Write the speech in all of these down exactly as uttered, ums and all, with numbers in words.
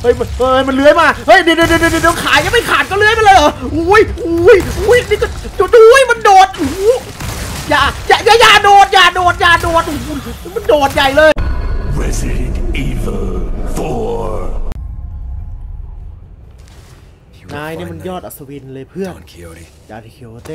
เฮ้ยเฮ้ยมันเลื้อยมาเฮ้ยเดี๋ยวเดี๋ยวเดี๋ยวเดี๋ยวขายังไม่ขาดก็เลื้อยมาเลยเหรออุ้ยอุ้ยอุ้ยนี่ก็ดูดูมันโดดอย่าอย่าอย่าอย่าโดดอย่าโดดอย่าโดดมันโดดใหญ่เลย Resident Evil โฟร์นายนี่มันยอดอัศวินเลยเพื่อนดาริคิโอเต้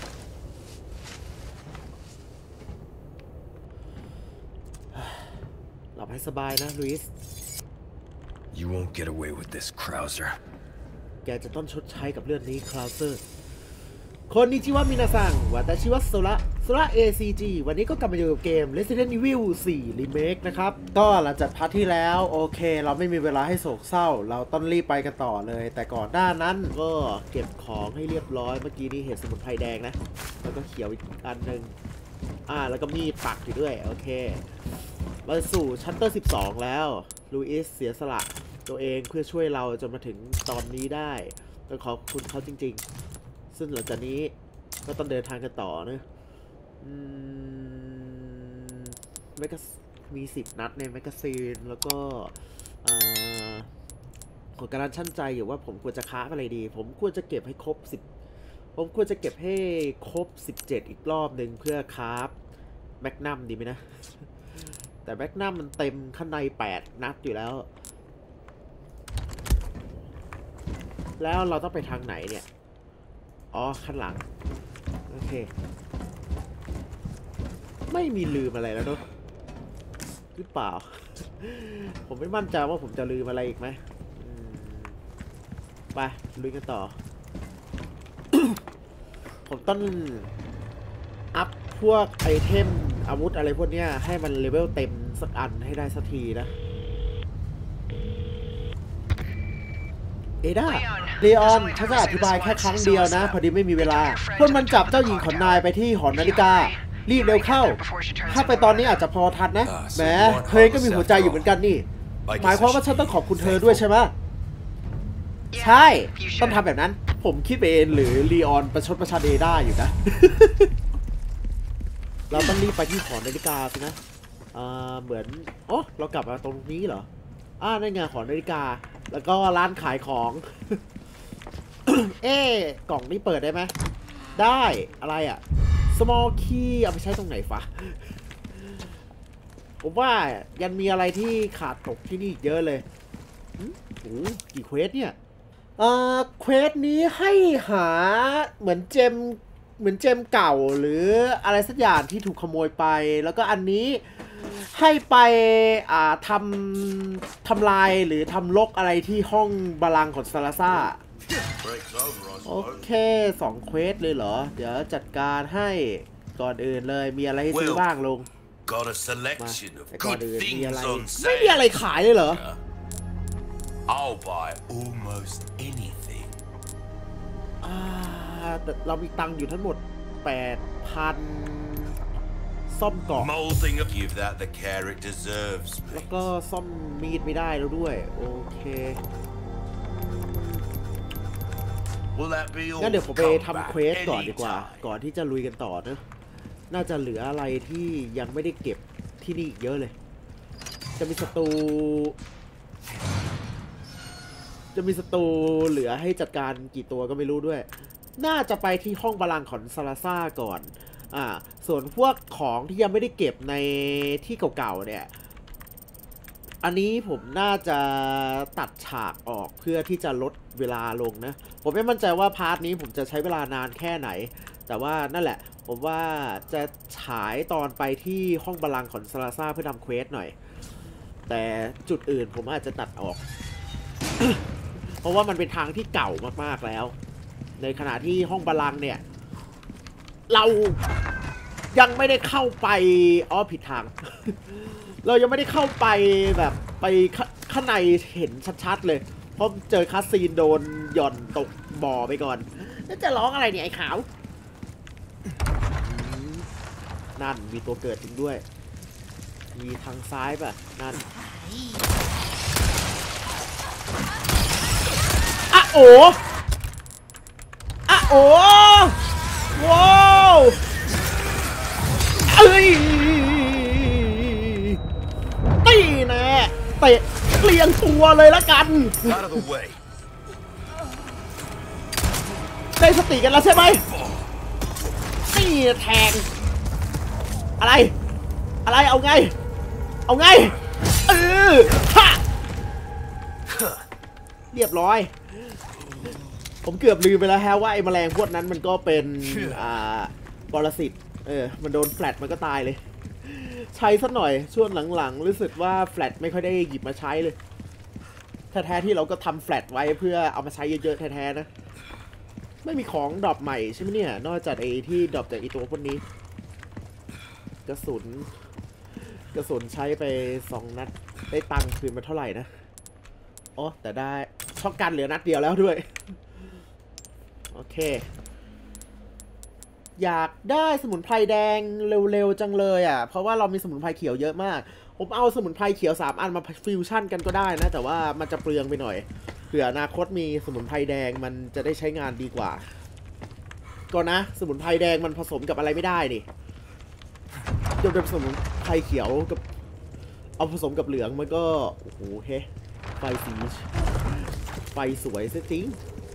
หลับให้สบายนะลุยส์ You won't get away with this, Krauser แกจะต้องชดใช้กับเรื่องนี้คราวเซอร์คนนี้ชื่อว่ามินาซังว่าแต่ชื่อว่าโซระโซระ เอ ซี จี วันนี้ก็กลับมาอยู่กับเกม Resident Evil โฟร์ Remake นะครับก็หลังจากพาร์ทที่แล้วโอเคเราไม่มีเวลาให้โศกเศร้าเราต้องรีบไปกันต่อเลยแต่ก่อนหน้านั้นก็เก็บของให้เรียบร้อยเมื่อกี้นี้เห็นสมุนไพรแดงนะแล้วก็เขียวอีกอันหนึ่งอ่าแล้วก็มีดปักอยู่ด้วยโอเคมาสู่ชัตเตอร์สิบสองแล้วลูอิสเสียสละตัวเองเพื่อช่วยเราจนมาถึงตอนนี้ได้ต้องขอบคุณเขาจริงๆซึ่งหลังจากนี้ก็ต้องเดินทางกันต่อนะอืมแมกกามีสิบนัดในแมกกาซีนแล้วก็ผมกำลังชั่นใจอยู่ว่าผมควรจะค้าอะไรดีผมควรจะเก็บให้ครบสิบผมควรจะเก็บให้ครบสิบเจ็ดอีกรอบหนึ่งเพื่อคราฟแมกนัมดีไหมนะแต่แมกนัมมันเต็มข้างในแปดนัดอยู่แล้วแล้วเราต้องไปทางไหนเนี่ยอ๋อข้างหลังโอเคไม่มีลืมอะไรแล้วเนอะหรือเปล่า ผมไม่มั่นใจว่าผมจะลืมอะไรอีกไหมไปลุยกันต่อ ผมต้องอัพพวกไอเทมอาวุธอะไรพวกเนี้ยให้มันเลเวลเต็มสักอันให้ได้สักทีนะเอด้าเลออนฉันจะอธิบายแค่ครั้งเดียวนะพอดีไม่มีเวลาพวกมันจับเจ้าหญิงของนายไปที่หอนาฬิการีบเร็วเข้าถ้าไปตอนนี้อาจจะพอทันนะแหมเธอก็มีหัวใจอยู่เหมือนกันนี่หมายความว่าฉันต้องขอบคุณเธอด้วยใช่ไหมใช่ต้องทำแบบนั้นผมคิดไปเองหรือลีออนประชดประชันเอด้าอยู่นะ เราต้องรีบไปที่หอนาฬิกาสินะอ่าเหมือนโอ้เรากลับมาตรงนี้เหรออ่าในงานหอนาฬิกาแล้วก็ร้านขายของ เอ๊กล่องนี้เปิดได้ไหมได้อะไรอ่ะ small key เอาไปใช้ตรงไหนฟะ ผมว่ายังมีอะไรที่ขาดตกที่นี่เยอะเลยโอ้กี่เควสเนี่ยเอ่อเควสนี้ให้หาเหมือนเจมเหมือนเจมเก่าหรืออะไรสักอย่างที่ถูกขโมยไปแล้วก็อันนี้ให้ไปอ่าทำทำลายหรือทำลกอะไรที่ห้องบาลังของซาลาซ่าโอเคสองเควสเลยเหรอเดี๋ยวจัดการให้ก่อนอื่นเลยมีอะไรให้ซื้อบ้างลุงมาแต่ก่อนอื่นมีอะไรไม่มีอะไรขายเลยเหรอ I'll buy almost anything อ่าแต่เรามีตังค์อยู่ทั้งหมด แปดพัน ซ่อมเกาะแล้วก็ซ่อมมีดไม่ได้แล้วด้วยโอเคงั้นเดี๋ยวผมไปทำเควสก่อนดีกว่าก่อนที่จะลุยกันต่อนะน่าจะเหลืออะไรที่ยังไม่ได้เก็บที่นี่เยอะเลยจะมีศัตรูจะมีศัตรูเหลือให้จัดการกี่ตัวก็ไม่รู้ด้วยน่าจะไปที่ห้องบาลังของซาลาซ่าก่อนอ่าส่วนพวกของที่ยังไม่ได้เก็บในที่เก่าๆเนี่ยอันนี้ผมน่าจะตัดฉากออกเพื่อที่จะลดเวลาลงนะผมไม่มั่นใจว่าพาร์ทนี้ผมจะใช้เวลานานแค่ไหนแต่ว่านั่นแหละผมว่าจะฉายตอนไปที่ห้องบาลังของซาลาซ่าเพื่อทำเควสหน่อยแต่จุดอื่นผมอาจจะตัดออก เพราะว่ามันเป็นทางที่เก่ามากๆแล้วในขณะที่ห้องบาลังเนี่ยเรายังไม่ได้เข้าไปอ้อผิดทาง เรายังไม่ได้เข้าไปแบบไปข้างในเห็นชัดๆเลยเพราะเจอคัสซีนโดนหย่อนตกบ่อไปก่อนแล้วจะร้องอะไรเนี่ยไอ้ขาวนั่นมีตัวเกิดจริงด้วยมีทางซ้ายป่ะนั่นอะโออะโอว้าวเอ้ยตีแน่เตะเรียงตัวเลยละกัน Out of the way. ได้สติกันแล้วใช่ไหมนี่แทงอะไรอะไรเอาไงเอาไงเออฮะเรียบร้อยผมเกือบลืมไปแล้วฮะว่าไอ้แมลงพวกนั้นมันก็เป็นอ่าปรสิตเออมันโดนแฟลตมันก็ตายเลยใช้สักหน่อยช่วงหลังๆรู้สึกว่าแฟลตไม่ค่อยได้หยิบมาใช้เลยแท้ๆที่เราก็ทำแฟลตไว้เพื่อเอามาใช้เยอะๆแท้ๆนะไม่มีของดรอปใหม่ใช่ไหมเนี่ยนอกจากไอ้ที่ดรอปจากไอ้ตัวพวกนี้กระสุนกระสุนใช้ไปสองนัดได้ตังค์คืนมาเท่าไหร่นะอ๋อแต่ได้ช็อตกันเหลือนัดเดียวแล้วด้วยโอเคอยากได้สมุนไพรแดงเร็วๆจังเลยอ่ะเพราะว่าเรามีสมุนไพรเขียวเยอะมากผมเอาสมุนไพรเขียวสามอันมาฟิวชั่นกันก็ได้นะแต่ว่ามันจะเปลืองไปหน่อยเผื่ออนาคตมีสมุนไพรแดงมันจะได้ใช้งานดีกว่าก็นะสมุนไพรแดงมันผสมกับอะไรไม่ได้ดิจะเป็นสมุนไพรเขียวกับเอาผสมกับเหลืองมันก็โอ้โหเฮ้ไฟสีไฟสวยซะจริง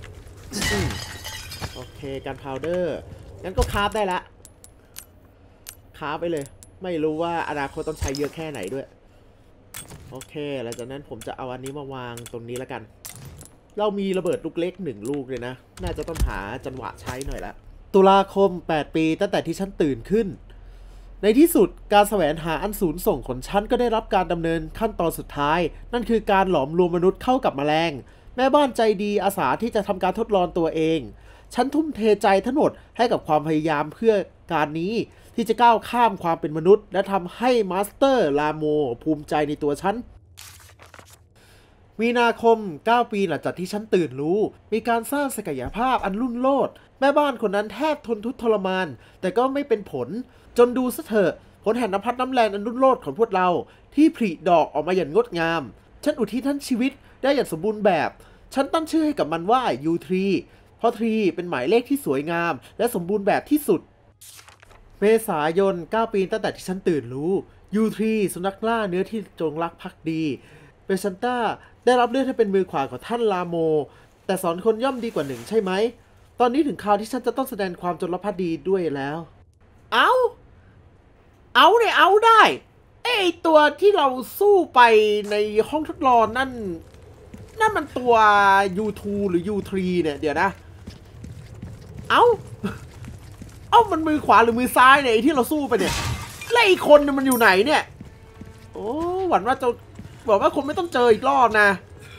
โอเคการพาวเดอร์งั้นก็คราฟได้ละคราฟไปเลยไม่รู้ว่าอนาคตต้องใช้เยอะแค่ไหนด้วยโอเคหลังจากนั้นผมจะเอาอันนี้มาวางตรงนี้แล้วกันเรามีระเบิดลูกเล็กหนึ่งลูกเลยนะน่าจะต้องหาจังหวะใช้หน่อยละตุลาคมแปดปีตั้งแต่ที่ฉันตื่นขึ้นในที่สุดการแสวงหาอันสูญส่งของฉันก็ได้รับการดำเนินขั้นตอนสุดท้ายนั่นคือการหลอมรวมมนุษย์เข้ากับแมลงแม่บ้านใจดีอาสาที่จะทำการทดลองตัวเองฉันทุ่มเทใจทั้งหมดให้กับความพยายามเพื่อการนี้ที่จะก้าวข้ามความเป็นมนุษย์และทำให้มาสเตอร์ลาโมภูมิใจในตัวฉันมีนาคมเก้าปีหลังจากที่ฉันตื่นรู้มีการสร้างศักยภาพอันรุ่งโรจน์แม่บ้านคนนั้นแทบทนทุกข์ทรมานแต่ก็ไม่เป็นผลจนดูซะเถอะผลแห่งน้ำพัดน้ำแรงอันรุ่งโรจน์ของพวกเราที่ผลิดอกออกมาอย่างงดงามฉันอุทิศทั้งชีวิตได้อย่างสมบูรณ์แบบฉันตั้งชื่อให้กับมันว่า ยู ทรี เพราะทรีเป็นหมายเลขที่สวยงามและสมบูรณ์แบบที่สุดเมษายนเก้าปีตั้งแต่ที่ฉันตื่นรู้ ยู ทรี สุนัขล่าเนื้อที่จงรักภักดีเปซันต้าได้รับเลือกให้เป็นมือขวาของท่านลาโมแต่สอนคนย่อมดีกว่าหนึ่งใช่ไหมตอนนี้ถึงคราวที่ฉันจะต้องแสดงความจงรักภักดีด้วยแล้วเอาเอาเนี่ยเอาได้ไอตัวที่เราสู้ไปในห้องทดลองนั่นนั่นมันตัว ยู ทู หรือ ยู ทรี เนี่ยเดี๋ยวนะเอาเอามันมือขวาหรือมือซ้ายเนี่ยไอที่เราสู้ไปเนี่ยแล้วไอคนเนี่ยมันอยู่ไหนเนี่ยโอ้หวังว่าจะบอกว่าคงไม่ต้องเจออีกรอบนะ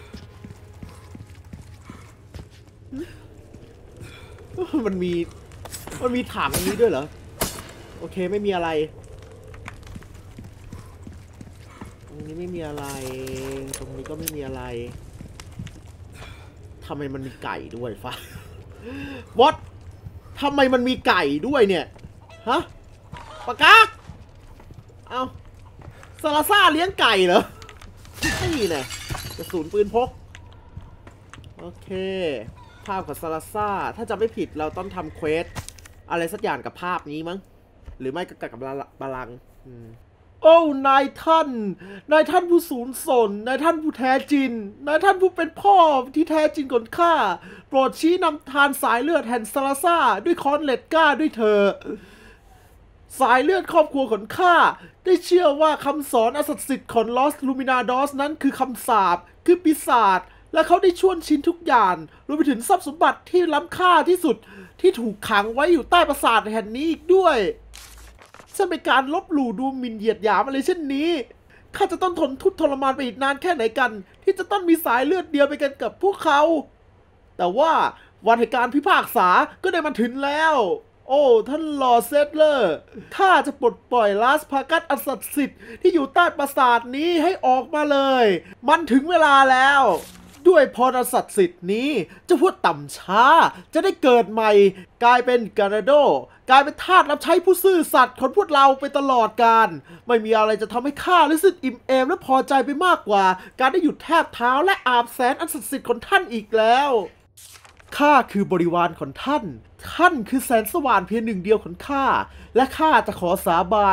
มันมีมันมีถามตรงนี้ด้วยเหรอโอเคไม่มีอะไรตรงนี้ไม่มีอะไรตรงนี้ก็ไม่มีอะไรทำไมมันมีไก่ด้วยฟ้า What ทำไมมันมีไก่ด้วยเนี่ยฮะปากกาเอาซาลาซ่าเลี้ยงไก่เหรอนี่แน่กระสุนปืนพกโอเคภาพกับซาลาซ่าถ้าจำไม่ผิดเราต้องทำเควสอะไรสักอย่างกับภาพนี้มั้งหรือไม่ก็กับบาลังโอ้นายท่านนายท่านผู้สูญสนนายท่านผู้แท้จริงนายท่านผู้เป็นพ่อที่แท้จริงของข้าโปรดชี้นำทานสายเลือดแห่งซาลาซ่าด้วยคอนเลตก้าด้วยเธอสายเลือดครอบครัวของข้าได้เชื่อว่าคำสอนอันศักดิ์สิทธิ์ของลอสลูมินาดอสนั้นคือคำสาปคือปีศาจและเขาได้ชวนชินทุกอย่างรวมไปถึงทรัพย์สมบัติที่ล้ำค่าที่สุดที่ถูกขังไว้อยู่ใต้ปราสาทแห่งนี้อีกด้วยฉันเป็นการลบหลู่ดูหมิ่นเหยียดหยามอะไรเช่นนี้ข้าจะต้องทนทุกข์ทรมานไปอีกนานแค่ไหนกันที่จะต้องมีสายเลือดเดียวไปกันกับพวกเขาแต่ว่าวันแห่งการพิพากษาก็ได้มาถึงแล้วโอ้ท่านลอร์ดเซตเลอร์ข้าจะปลดปล่อยลาสพากัสอันศักดิ์สิทธิ์ที่อยู่ใต้ปราสาทนี้ให้ออกมาเลยมันถึงเวลาแล้วด้วยพรศักดิ์สิทธิ์นี้เจ้าพวกต่ำช้าจะได้เกิดใหม่กลายเป็นกานาโดกลายเป็นทาสรับใช้ผู้ซื่อสัตย์ของพวกเราไปตลอดกาลไม่มีอะไรจะทำให้ข้ารู้สึกอิ่มเอมและพอใจไปมากกว่าการได้หยุดแทบเท้าและอาบแสนอันศักดิ์สิทธิ์ของท่านอีกแล้วข้าคือบริวารของท่านท่านคือแสงสว่างเพียงหนึ่งเดียวของข้าและข้าจะขอสาบาน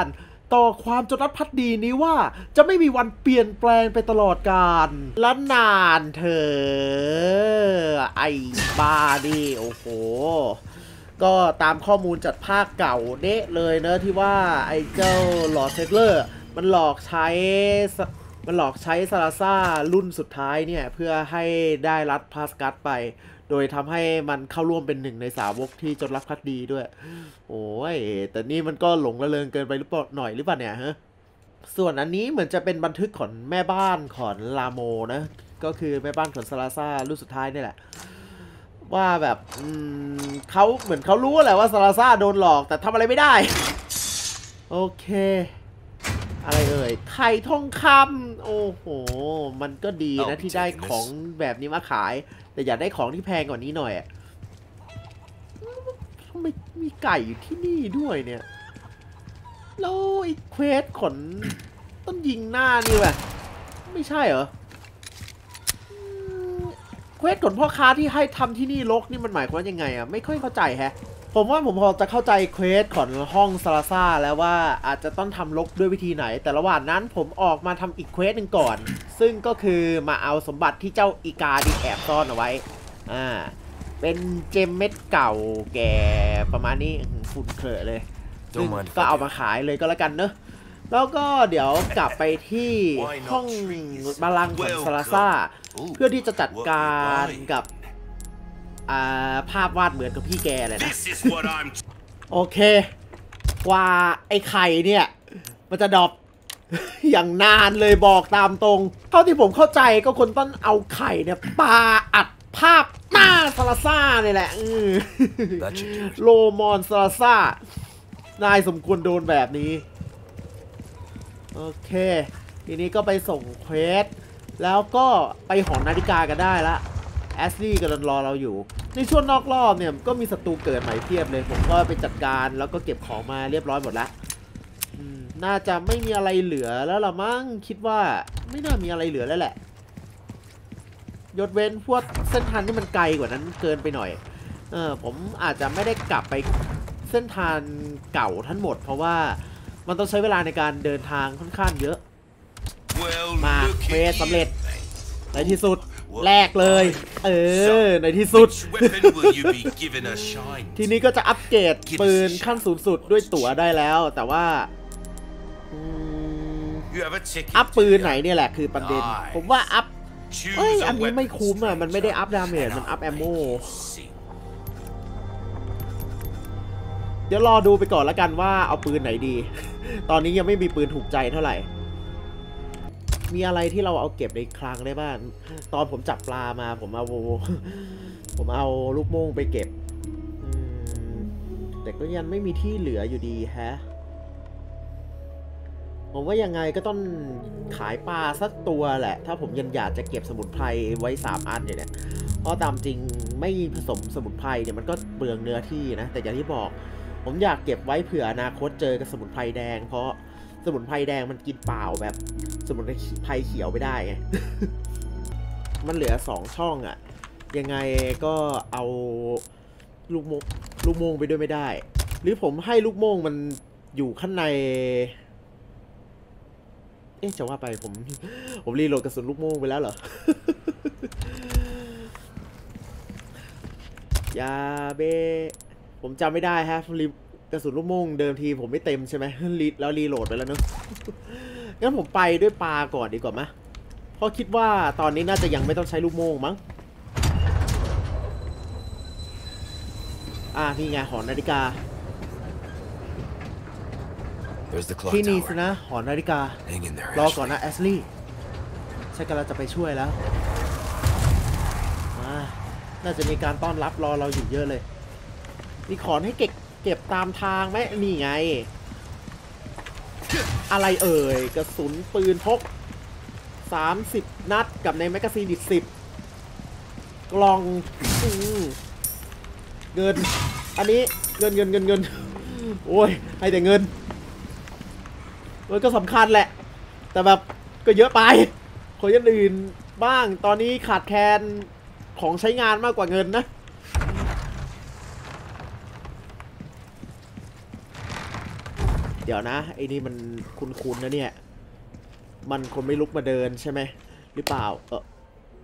ต่อความจงรักภักดีนี้ว่าจะไม่มีวันเปลี่ยนแปลงไปตลอดกาลและนานเธอไอ้บ้าดิโอ้โหก็ตามข้อมูลจากภาคเก่าเด๊ะเลยเนอะที่ว่าไอ้เจ้าลอร์ดเซตเลอร์มันหลอกใช้มันหลอกใช้ซาลาซ่ารุ่นสุดท้ายเนี่ยเพื่อให้ได้รัดพาสกัสไปโดยทำให้มันเข้าร่วมเป็นหนึ่งในสาวกที่จงรักภักดีด้วยโอ้ยแต่นี่มันก็หลงระเริงเกินไปหรือเปล่าหน่อยหรือเปล่าเนี่ยฮะส่วนอันนี้เหมือนจะเป็นบันทึกของแม่บ้านของลาโมนะก็คือแม่บ้านของซาลาซ่ารุ่นสุดท้ายนี่แหละว่าแบบเขาเหมือนเขารู้แหละว่าซาลาซ่าโดนหลอกแต่ทำอะไรไม่ได้โอเคอะไรเอ่ยไข่ทองคำโอ้โหมันก็ดีนะที่ได้ของแบบนี้มาขายแต่อยากได้ของที่แพงกว่านี้หน่อยทำไมมีไก่อยู่ที่นี่ด้วยเนี่ยแล้วไอ้เควสขนต้นยิงหน้านี่แหละไม่ใช่เหรอเควสขนพ่อค้าที่ให้ทำที่นี่ลกนี่มันหมายความว่ายังไงอ่ะไม่ค่อยเข้าใจแฮะผมว่าผมพอจะเข้าใจเควสของห้องซาลาซ่าแล้วว่าอาจจะต้องทำลกด้วยวิธีไหนแต่ระหว่างนั้นผมออกมาทำอีกเควสหนึ่งก่อนซึ่งก็คือมาเอาสมบัติที่เจ้าอีกาดิแอบซ่อนเอาไว้อ่าเป็นเจมเม็ดเก่าแก่ประมาณนี้ฝุ่นเคลอะเลยซึ่งก็เอามาขายเลยก็แล้วกันเนอะแล้วก็เดี๋ยวกลับไปที่ห้องบาลังก์ของซาลาซ่าเพื่อที่จะจัดการกับภาพวาดเหมือนกับพี่แกเลยนะ โอเคกว่าไอ้ไข่เนี่ยมันจะดรอป อย่างนานเลยบอกตามตรงเท่าที่ผมเข้าใจก็คนต้องเอาไข่เนี่ยปาอัดภาพหน้าซาลาซ่าเนี่ยแหละ โลมอนซาลาซ่านายสมควรโดนแบบนี้โอเคทีนี้ก็ไปส่งเควสแล้วก็ไปหอนาฬิกากันได้ละแอสลี่กำลังรอเราอยู่ในช่วงนอกรอบเนี่ยก็มีศัตรูเกิดใหม่เพียบเลยผมก็ไปจัดการแล้วก็เก็บของมาเรียบร้อยหมดแล้วน่าจะไม่มีอะไรเหลือแล้วละมั้งคิดว่าไม่น่ามีอะไรเหลือแล้วแหละยกเว้นพวกเส้นทางที่มันไกลกว่านั้นเกินไปหน่อยเออผมอาจจะไม่ได้กลับไปเส้นทางเก่าทั้งหมดเพราะว่ามันต้องใช้เวลาในการเดินทางค่อนข้างเยอะมาเควสสำเร็จในที่สุดแรกเลยเออในที่สุด ทีนี้ก็จะอัปเกรดปืนขั้นสูงสุดด้วยตั๋วได้แล้วแต่ว่าอัพปืนไหนเนี่ยแหละคือประเด็นผมว่าอัพเอ้ยอันนี้ไม่คุ้มอ่ะมันไม่ได้อัพดาเมจมันอัพแอมโมเดี๋ยวรอดูไปก่อนแล้วกันว่าเอาปืนไหนดี ตอนนี้ยังไม่มีปืนถูกใจเท่าไหร่มีอะไรที่เราเอาเก็บในคลังได้บ้างตอนผมจับปลามาผมเอาผมเอาลูกโม่งไปเก็บแต่ก็ยังไม่มีที่เหลืออยู่ดีฮะผมว่ายังไงก็ต้องขายปลาสักตัวแหละถ้าผมยังอยากจะเก็บสมุนไพรไว้สามอันอยู่เนี่ยเพราะตามจริงไม่ผสมสมุนไพรเนี่ยมันก็เปลืองเนื้อที่นะแต่อย่างที่บอกผมอยากเก็บไว้เผื่ออนาคตเจอกับสมุนไพรแดงเพราะสมุนไพรแดงมันกินเปล่าแบบสมุนไพรเขียวไม่ได้ไง มันเหลือสองช่องอะยังไงก็เอาลูกโมงลูกโมงไปด้วยไม่ได้หรือผมให้ลูกโม่งมันอยู่ข้างในเอ๊ะจะว่าไปผมผมรีโหลดกระสุนลูกโม่งไปแล้วเหรอ ยาเบผมจำไม่ได้ฮะกระสุนลูกโม่งเดิมทีผมไม่เต็มใช่ไหมรีแล้วรีโหลดไปแล้วเนอะงั้นผมไปด้วยปลาก่อนดีกว่าไหมเพราะคิดว่าตอนนี้น่าจะยังไม่ต้องใช้ลูกโม่งมั้งอ่านี่ไงหอนาฬิกาที่นี่สินะหอนาฬิการอก่อนนะแอสลี่ฉันกำลังจะไปช่วยแล้วน่าจะมีการต้อนรับรอเราอยู่เยอะเลยมีของให้เก็บเก็บตามทางไหมนี่ไงอะไรเอ่ยกระสุนปืนพกสามสิบนัดกับในแมกกาซีนอีกสิบกล่องเงินอันนี้เงินเงินเงินเงินโอ้ยให้แต่เงินมันก็สำคัญแหละแต่แบบก็เยอะไปขออย่างอื่นบ้างตอนนี้ขาดแคลนของใช้งานมากกว่าเงินนะเดี๋ยวนะไอ้นี่มันคุ้นๆนะเนี่ยมันคนไม่ลุกมาเดินใช่ไหมหรือเปล่าเออ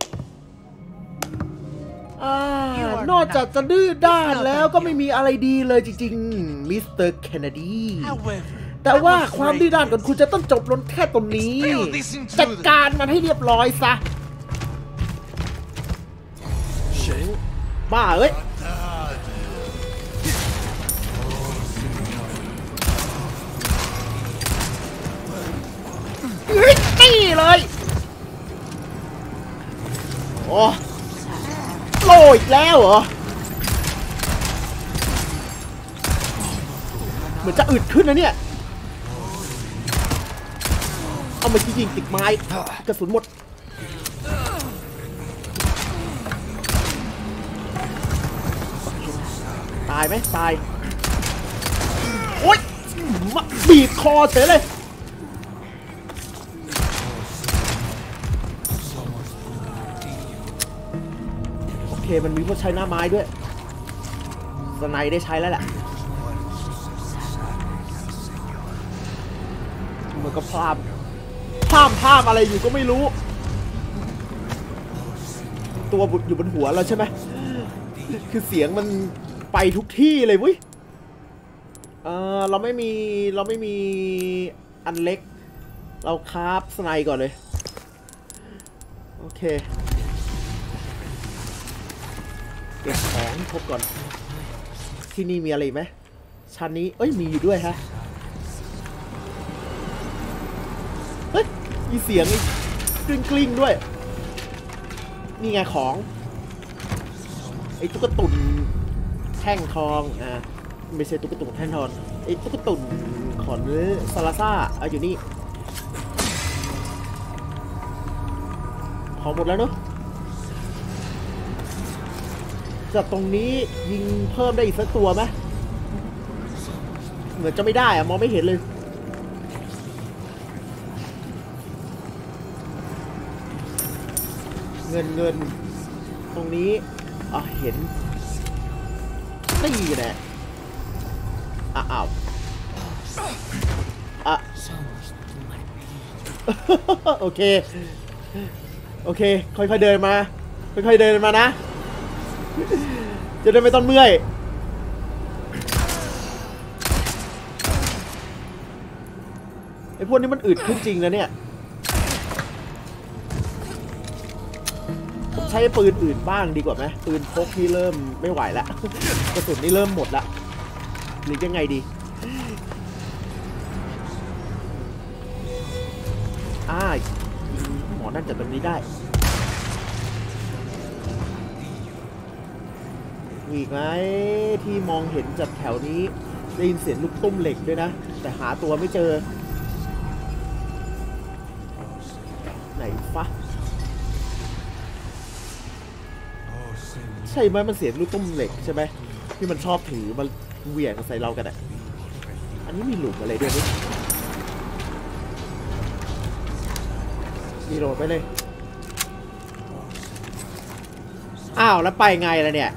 อ่านอกจากจะดื้อด้านแล้วก็ไม่มีอะไรดีเลยจริงๆมิสเตอร์เคนเนดีแต่ว่าความดื้อด้านของคุณจะต้องจบลงแค่ตรงนี้จัดการมันให้เรียบร้อยซะบ้าเอ้ยนี่เลยโอ้โลอีกแล้วเหรอเหมือนจะอึดขึ้นนะเนี่ยเอามายิงติดไม้กระสุนหมดตายไหมตายโอ๊ยมาบีบคอเฉยเลยโอเคมันมีพวกใช้หน้าไม้ด้วยสไนได้ใช้แล้วแหละมันก็พลาดพลาดพลาดอะไรอยู่ก็ไม่รู้ตัวบุดอยู่บนหัวเราใช่ไหมคือเสียงมันไปทุกที่เลยเว้ยเออเราไม่มีเราไม่มีอันเล็กเราคราฟสไนก่อนเลยโอเคเก็บของครบก่อนที่นี่มีอะไรไหมชั้นนี้เอ้ยมีอยู่ด้วยฮะเฮ้ยมีเสียงกลิ้งกลิ้งด้วยนี่ไงของไอ้ตุ๊กตุ่นแท่งทองอ่าไม่ใช่ตุ๊กตุ่นแท่งทองไอ้ตุ๊กตุ่นของซาลาซ่าเอาอยู่นี่ของหมดแล้วเนอะจากตรงนี้ยิงเพิ่มได้อีกสักตัวไหมเหมือนจะไม่ได้อะมองไม่เห็นเลยเงินเงินตรงนี้อ่ะเห็นตีแน่อ้าวอ่ะโอเคโอเคค่อยๆเดินมาค่อยๆเดินมานะจะได้ไม่ต้องเมื่อยไอ้พวกนี้มันอึดขึ้นจริงนะเนี่ยใช้ปืนอื่นบ้างดีกว่าไหมปืนพกที่เริ่มไม่ไหวแล้วกระสุนนี่เริ่มหมดแล้วหรือยังไงดีอ่าหมอนั่นจัดตรงนี้ได้อีกไหมที่มองเห็นจากแถวนี้ได้ยินเสียงลูกตุ้มเหล็กด้วยนะแต่หาตัวไม่เจอไหนฟะใช่ไหมมันเสียงลูกตุ้มเหล็กใช่ไหมที่มันชอบถือมันเหวี่ยงใส่เรากันอ่ะอันนี้มีหลุมอะไรด้วยนี่มีโหลดไปเลยอ้าวแล้วไปไงล่ะเนี่ย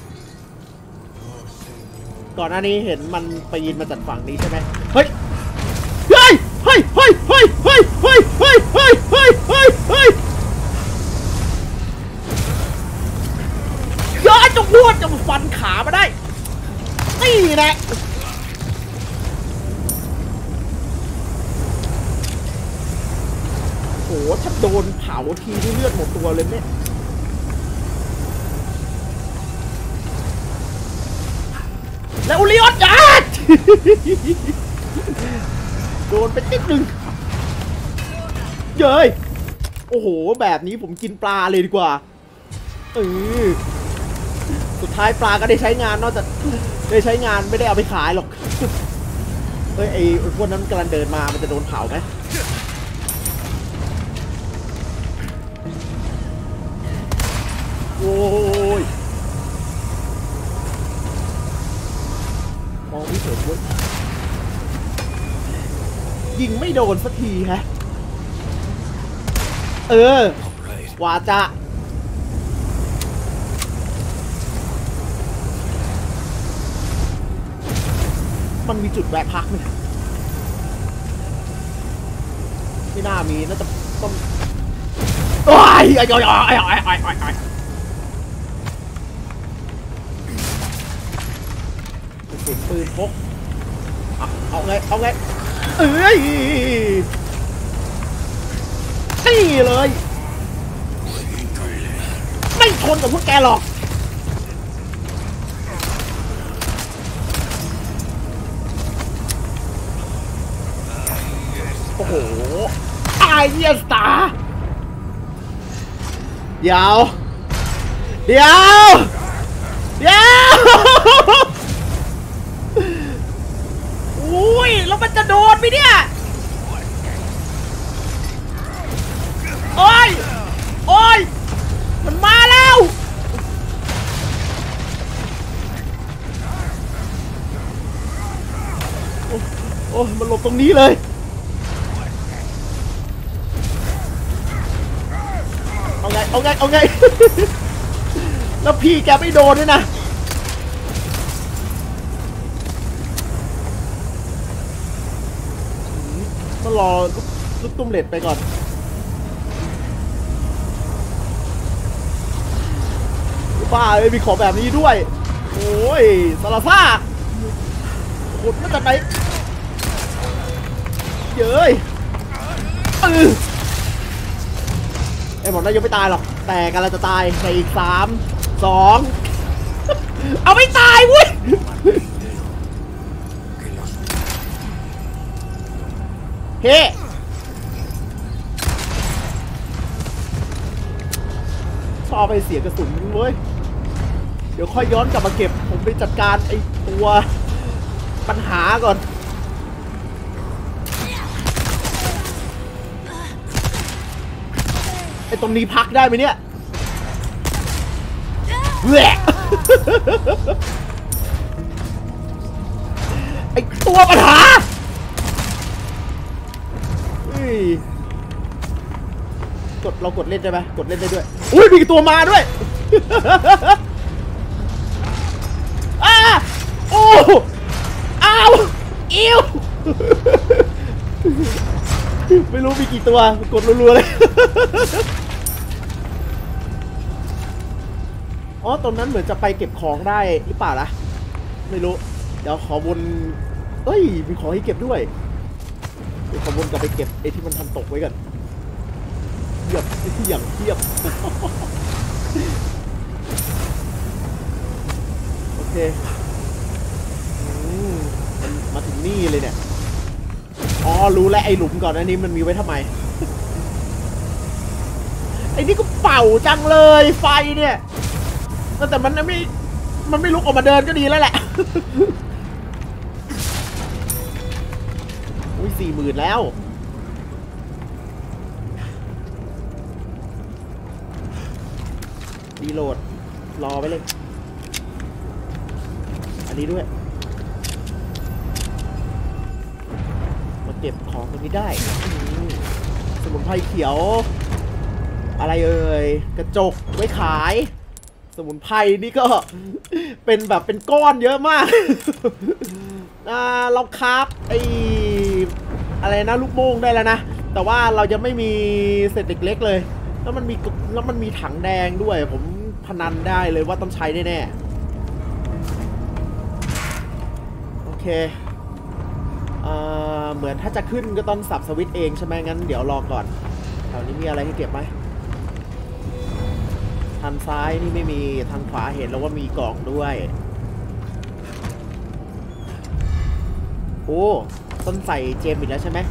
ก่อนหน้านี้เห็นมันปีนมาจากฝั่งนี้ใช่ไหมเฮ้ยเฮ้ยเฮ้ยเฮ้ยเฮ้ยเฮ้ยเฮ้ยเฮ้ยเฮ้ยเฮ้ยเฮ้ยเฮ้ยย้อนจะพูดจะฟันขามาได้นี่แหละโหถ้าโดนเผาทีนี่เลือดหมดตัวเลยเนี่ยแล้วลิออนจัดโดนไปนิดนึงเย้ยโอ้โหแบบนี้ผมกินปลาเลยดีกว่าเออสุดท้ายปลาก็ได้ใช้งานนอกจากได้ใช้งานไม่ได้เอาไปขายหรอกเฮ้ยไอ้พวกนั้นกำลังเดินมามันจะโดนเผาไหมโอ้ยมองไม่เห็นด้วยยิงไม่โดนสักทีฮะเออว่าจะมันมีจุดแวะพักไหมไม่น่ามีน่าจะต้องโอ้ยไอ้ไอ้ไอ้ไอ้ไอ้ไอ้ไอ้กระสุนปืนพกเอาไงเอาไงเอ้ยนี่เลยไม่ทนกับพวกแกหรอกโอ้โหไอเยียสตาร์เดี๋ยวเดี๋ยวเดี๋ยวอุ้ยแล้วมันจะโดนไหมเนี่ยโอ้ยโอ้ยมันมาแล้วโอ้โอ้มันหลบตรงนี้เลยเอาไงเอาไงเอาไง แล้วพี่แกไม่โดนด้วยนะต้องรอลูกลูกตุ้มเล็ดไปก่อนบ้าเลยมีของแบบนี้ด้วยโอ้ยซาลาซ่าขุดมาจากไหนเย้ยเออไอ้หมอนั่นยังไม่ตายหรอกแต่กำลังจะตายในอีกสามสองเอาไม่ตายเว้ยเฮ้ชอบไปเสียกระสุนเว้ยเดี๋ยวค่อยย้อนกลับมาเก็บผมไปจัดการไอ้ตัวปัญหาก่อนไอ้ตรงนี้พักได้ไหมเนี่ยแหละไอ้ตัวปัญหากดเรากดเล่นได้ไหมกดเล่นได้ด้วยอุ้ยมีตัวมาด้วยอ้าโอ้อ้าวอิวไม่รู้มีกี่ตัวกดรัวๆเลยอ๋อตรงนั้นเหมือนจะไปเก็บของได้หรือเปล่าล่ะไม่รู้เดี๋ยวขอวนเอ้ยมีของให้เก็บด้วยเดี๋ยวขอวนกลับไปเก็บไอ้ที่มันทำตกไว้กันเทียบที่อย่างเทียบโอเคมันมาถึงนี่เลยเนี่ยอ๋อรู้แล้วไอ้หลุมก่อนอันนี้มันมีไว้ทำไมไอ้นี่ก็เป่าจังเลยไฟเนี่ยแต่มันไม่มันไม่ลุกออกมาเดินก็ดีแล้วแหละอุ้ยสี่หมื่นแล้วดีโหลดรอไว้เลยอันนี้ด้วยมาเก็บของตรงนี้ได้สมุนไพรเขียวอะไรเอ่ยกระจกไว้ขายสมุนไพรนี่ก็เป็นแบบเป็นก้อนเยอะมากเราคราฟไออะไรนะลูกโม่งได้แล้วนะแต่ว่าเรายังไม่มีเศษเล็กๆเลยแล้วมันมีแล้วมันมีถังแดงด้วยผมพนันได้เลยว่าต้องใช้แน่ๆโอเคเอ่อเหมือนถ้าจะขึ้นก็ต้องสับสวิตช์เองใช่ไหมงั้นเดี๋ยวรอก่อนแถวนี้มีอะไรให้เก็บไหมทางซ้ายนี่ไม่มีทางขวาเห็นแล้วว่ามีกล่องด้วยโอ้ต้นใส่เจมอีกแล้วใช่ไหม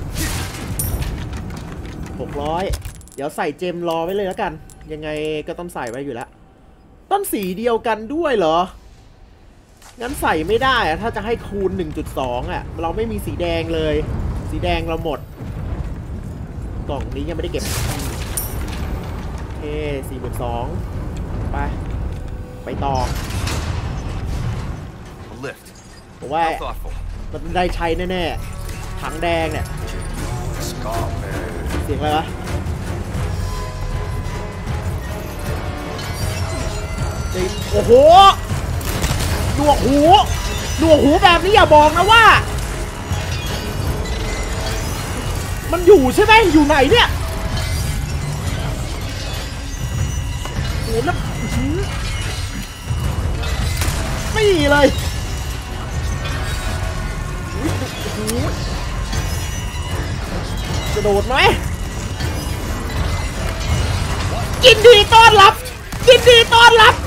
หกร้อยเดี๋ยวใส่เจมรอไว้เลยแล้วกันยังไงก็ต้องใส่ไว้อยู่แล้วต้นสีเดียวกันด้วยเหรองั้นใส่ไม่ได้อะถ้าจะให้คูณ หนึ่งจุดสอง อ่ะเราไม่มีสีแดงเลยสีแดงเราหมดกล่องนี้ยังไม่ได้เก็บโอเค สี่หมื่นสองพัน ไปไปต่อผมว่ามันได้ใช้แน่ๆถังแดงเนี่ยเสียงอะไรวะโอ้โหหนวกหูหนวกหูแบบนี้อย่าบอกนะว่ามันอยู่ใช่ไหมอยู่ไหนเนี่ยโหแล้วไม่เลยกระโดดไหมกินดีต้อนรับกินดีต้อนรับ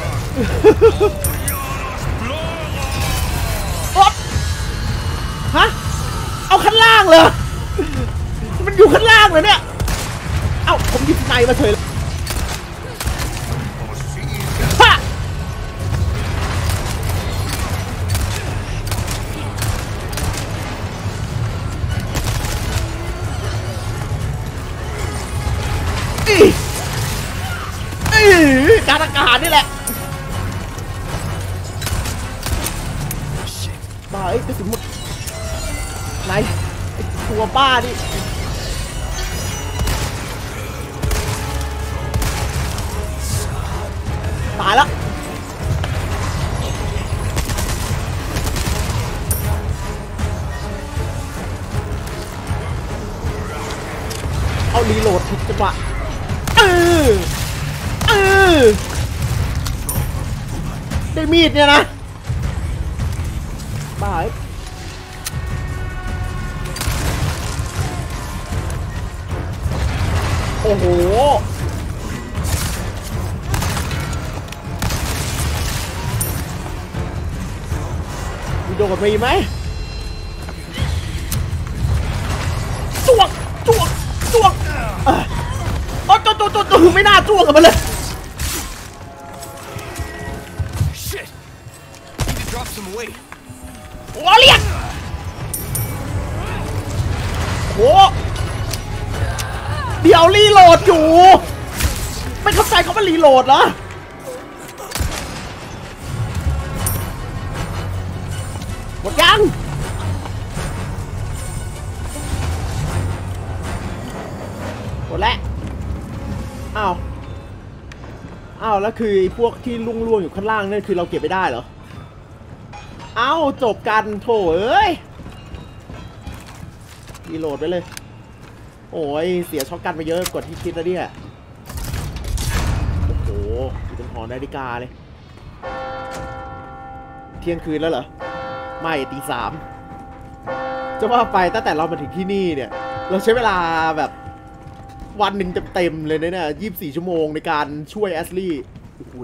ฮะเอาข้างล่างเลยมันอยู่ข้างล่างเลยเนี่ยเอ้าผมหยิบไนมาเฉยฮะอีอีการอากาศนี่แหละบ้าไอ้กระสุนหมดไหนตัวบ้าดิตายแล้วเอารีโหลดผิดจังหวะเออเออได้มีดเนี่ยนะบ้าโอ้โหมีโดดมีไหมจ้วงจ้วงจ้วงเออโอ้ตัวตัวตัวตัวไม่น่าจ้วงกันมาเลย Shit! Need to drop some weight. โอ้เรียกโอ้เดี๋ยวรีโหลดอยู่ไม่เข้าใจเขาเป็นรีโหลดเหรอหมดยังหมดแล้วอ้าวอ้าวแล้วคือพวกที่ลุ่งล่วงอยู่ข้างล่างนั่นคือเราเก็บไม่ได้เหรออ้าวจบกันโถเอ้ยรีโหลดไปเลยโอ้ยเสียช็อตกันไปเยอะกว่าที่คิดแล้วเนี่ยโอ้โหอยู่ตรงหอนาฬิกาเลยเที่ยงคืนแล้วเหรอไม่ตีสามจะว่าไปตั้งแต่เรามาถึงที่นี่เนี่ยเราใช้เวลาแบบวันหนึ่งเต็มๆเลยนะเนี่ยยี่สิบสี่ชั่วโมงในการช่วยแอชลี่อุ้ย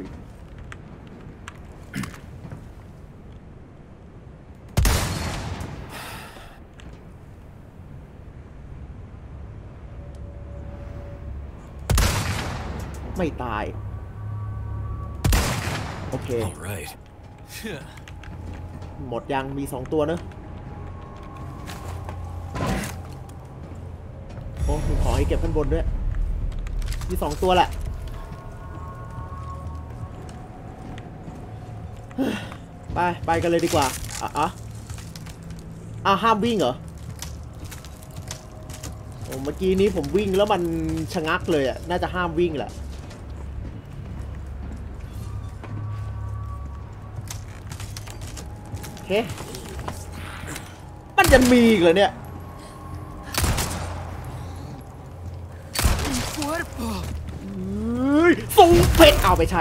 ไม่ตายโอเค Alright. หมดยังมีสองตัวเนอะโอ้มีของให้เก็บข้างบนด้วยมีสองตัวแหละไปไปกันเลยดีกว่าอ่ะอ่ะอ่ะห้ามวิ่งเหรอโอ้เมื่อกี้นี้ผมวิ่งแล้วมันชะงักเลยอ่ะน่าจะห้ามวิ่งแหละโอเคมันยังมีอีกเหรอเนี่ยสูงเพชรเอาไปใช่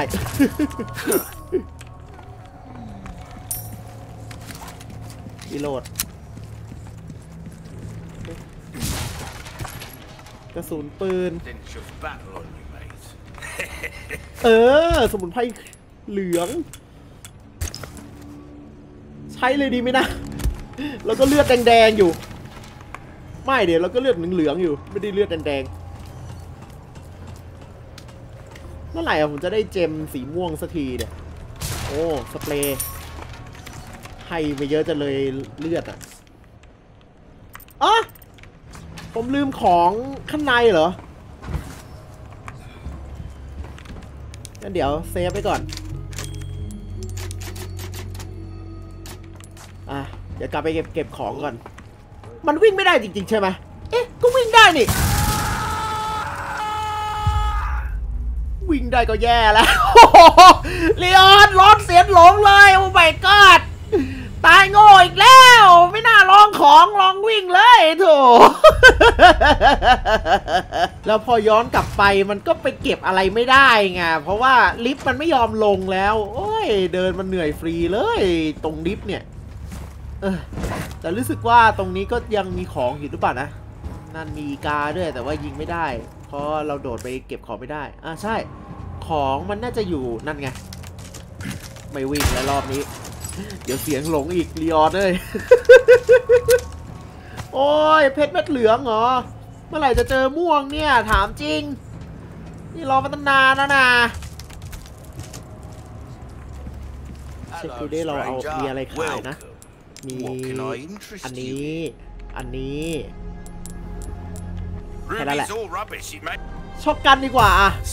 รีโหลดกระสุนปืน Stench of battle on you, mate. เออสมุนไพรเหลืองใช้เลยดีไหมนะแล้วก็เลือดแดงๆอยู่ไม่เดี๋ยวเราก็เลือดเหลืองๆอยู่ไม่ได้เลือดแดงๆเมื่อไหร่อะผมจะได้เจมสีม่วงสักทีเนี่ยโอ้สเปรย์ให้ไปเยอะจะเลยเลือดอ่ะอ๋อผมลืมของข้างในเหรองั้นเดี๋ยวเซฟไว้ก่อนอ่ะเดี๋ยวกลับไปเก็บเก็บของก่อนมันวิ่งไม่ได้จริงๆใช่ไหมเอ๊ะก็วิ่งได้นี่วิ่งได้ก็แย่แล้วลีออนร้องเสียงหลงเลยโอ้ my god ตายโง่อีกแล้วไม่น่าร้องของลองวิ่งเลยโถ แล้วพอย้อนกลับไปมันก็ไปเก็บอะไรไม่ได้ไงเพราะว่าลิฟต์มันไม่ยอมลงแล้วโอ้ยเดินมันเหนื่อยฟรีเลยตรงลิฟต์เนี่ยเออแต่รู้สึกว่าตรงนี้ก็ยังมีของอยู่หรือเปล่านะนั่นมีกาด้วยแต่ว่ายิงไม่ได้เพราะเราโดดไปเก็บของไม่ได้อ่ะใช่ของมันน่าจะอยู่นั่นไงไม่วิ่งแล้วรอบนี้เดี๋ยวเสียงหลงอีกลีออนเลย โอ้ยเพชรเม็ดเหลืองเหรอเมื่อไหร่จะเจอม่วงเนี่ยถามจริงนี่รอมาตั้งนานแล้วนะเช็คดูได้เราเอามีอะไรขายนะมีอันนี้อันนี้แค่นั้นแหละช็อกกันดีกว่า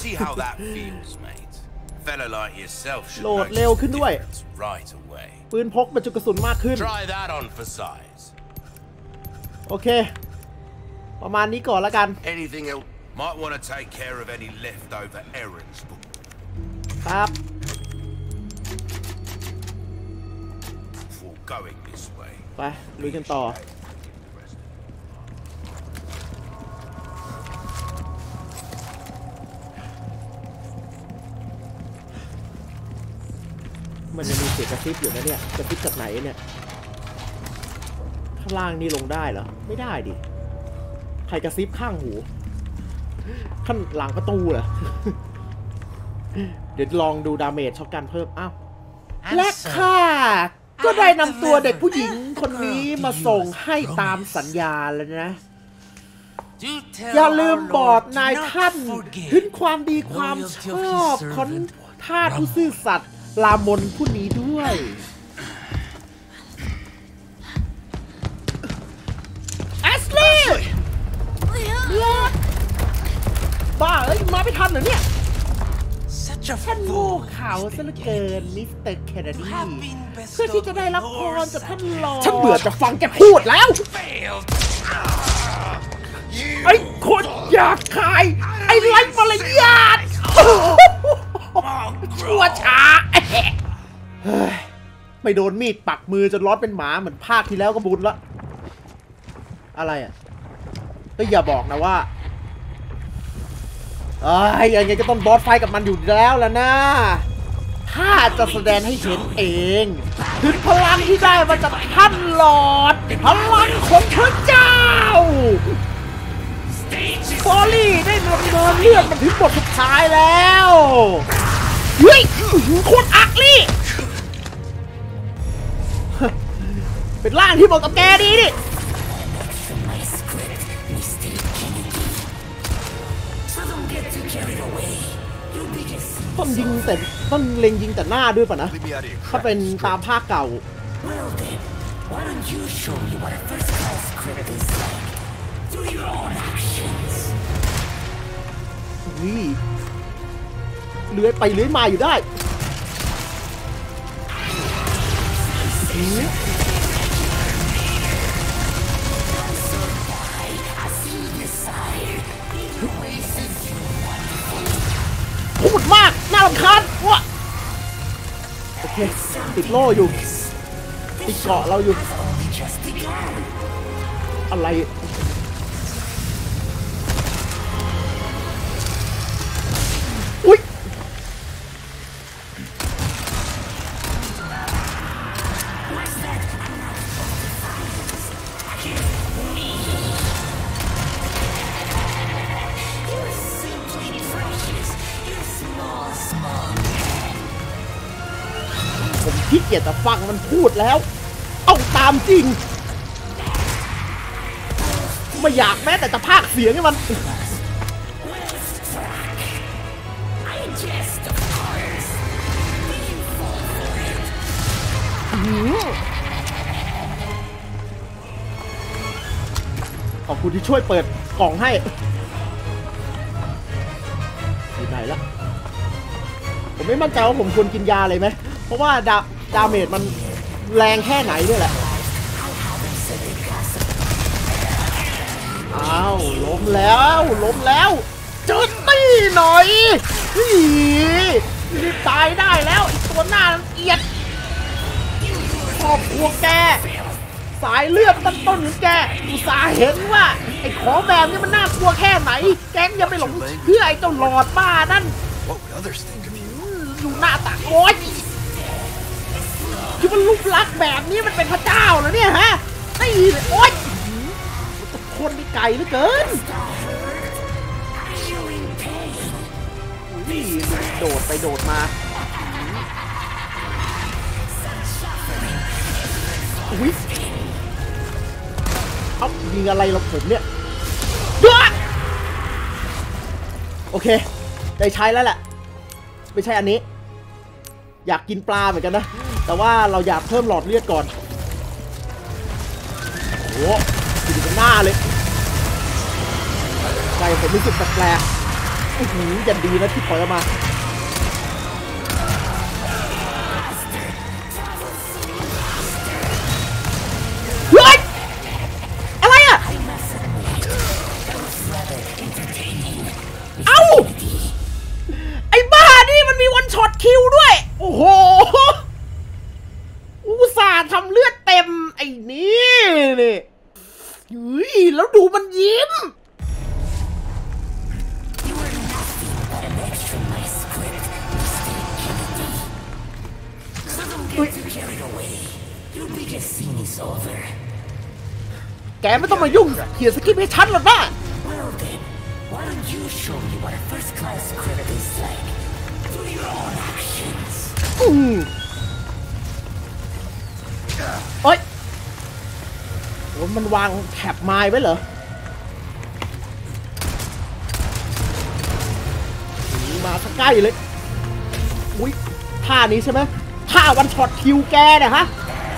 โหลดเร็วขึ้นด้วยปืนพกบรรจุกระสุนมากขึ้นโอเคประมาณนี้ก่อนแล้วกันครับไปลุยกันต่อมันจะมีเสียงกระซิบอยู่นะเนี่ยกระซิบจากไหนเนี่ยข้างล่างนี่ลงได้เหรอไม่ได้ดิใครกระซิบข้างหูข้างหลังประตูเหรอ เดี๋ยวลองดูดาเมจช็อตกันเพิ่มอ้าวและค่ะก็ได้นำตัวเด็กผู้หญิงคนนี้มาส่งให้ตามสัญญาแล้วนะอย่าลืมบอกนายท่านถึงความดีความชอบของทาสผู้ซื่อสัตย์ลามนผู้นี้ด้วยแอสลี่บ้าเอ้ยมาไม่ทันเหรอเนี่ยท่านโง่เขลาซะเหลือเกินมิสเตอร์แคนาดีเพื่อที่จะได้รับพรจากท่านหลอดฉันเบื่อจะฟังแกพูดแล้วไอ้คนอยากขายไอ้ไร้มารยาทชั่วช้าไม่โดนมีดปักมือจนร้อนเป็นหมาเหมือนภาคที่แล้วก็บุญละอะไรอ่ะก็อย่าบอกนะว่าไอ้ยังไงก็ต้องบอสไฟกับมันอยู่แล้วล่ะนะถ้าจะแสดงให้เห็นเองถึงพลังที่ได้มาจากท่านหลอดพลังของพระเจ้าฟอลลี่ได้ดำเนินเรื่องมันถึงบทสุดท้ายแล้วเฮ้ยโคตรอักลี่เป็นร่างที่บอกกับแกดีดิต้องยิงแต่ต้องเล็งยิงแต่หน้าด้วยป่ะนะถ้าเป็นตามภาคเก่านี่เลื้อยไปเลื้อยมาอยู่ได้พูดมากน่ารำคาญวะโอเคติดโล่อยู่ติดเกาะเราอยู่อะไรอุ๊ยผมขี้เกียจจะฟังมันพูดแล้วเอาตามจริงไม่อยากแม้แต่จะพากเสียงให้มันขอบคุณที่ช่วยเปิดกล่องให้อยู่ไหนละผมไม่มั่นใจว่าผมควรกินยาเลยไหมเพราะว่าดาดาเมจมันแรงแค่ไหนด้วยแหละอ้าวล้มแล้วล้มแล้วจุดตีหน่อยรีบตายได้แล้วไอ้ตัวหน้าเอียดครอบครัวแกสสายเลือดต้นต้นของแกอุตส่าห์เห็นว่าไอ้ของแบบนี้มันน่ากลัวแค่ไหนแกงยังไปหลงเชื่อไอ้เจ้าหลอดบ้านั่น What would others think of you? ดูหน้าตาโอ๊ยคิดว่ารูปลักษณ์แบบนี้มันเป็นพระเจ้าเหรอเนี่ยฮะไอ้โอ๊ยคนนี่ไก่เหลือเกินนี่โดดไปโดดมาอุ้ยเอายิงอะไรเราผมเนี่ยเยอะโอเคได้ใช้แล้วแหละไม่ใช่อันนี้อยากกินปลาเหมือนกันนะแต่ว่าเราอยากเพิ่มหลอดเลือดก่อนโอ้โหอยู่บนหน้าเลยใจผมรู้สึกแปลกๆอื้อหือยันดีนะที่ปล่อยออกมาเฮ้ยอะไรอ่ะเอ้าไอ้บ้านี่มันมีวันช็อตคิวด้วยโอ้โหอุตส่าห์ทำเลือดเต็มไอ้นี่นี่เฮ้ยแล้วดูมันยิ้มแกไม่ต้องมายุ่งเขียนสคริปต์ให้ฉันหรอกนะอืมเอ้ยโอ้มันวางแถบไม้ไว้เหรอมาสักใกล้เลยอุ้ยท่านี้ใช่ไหมท่าวันช็อตคิวแกเนี่ยฮะ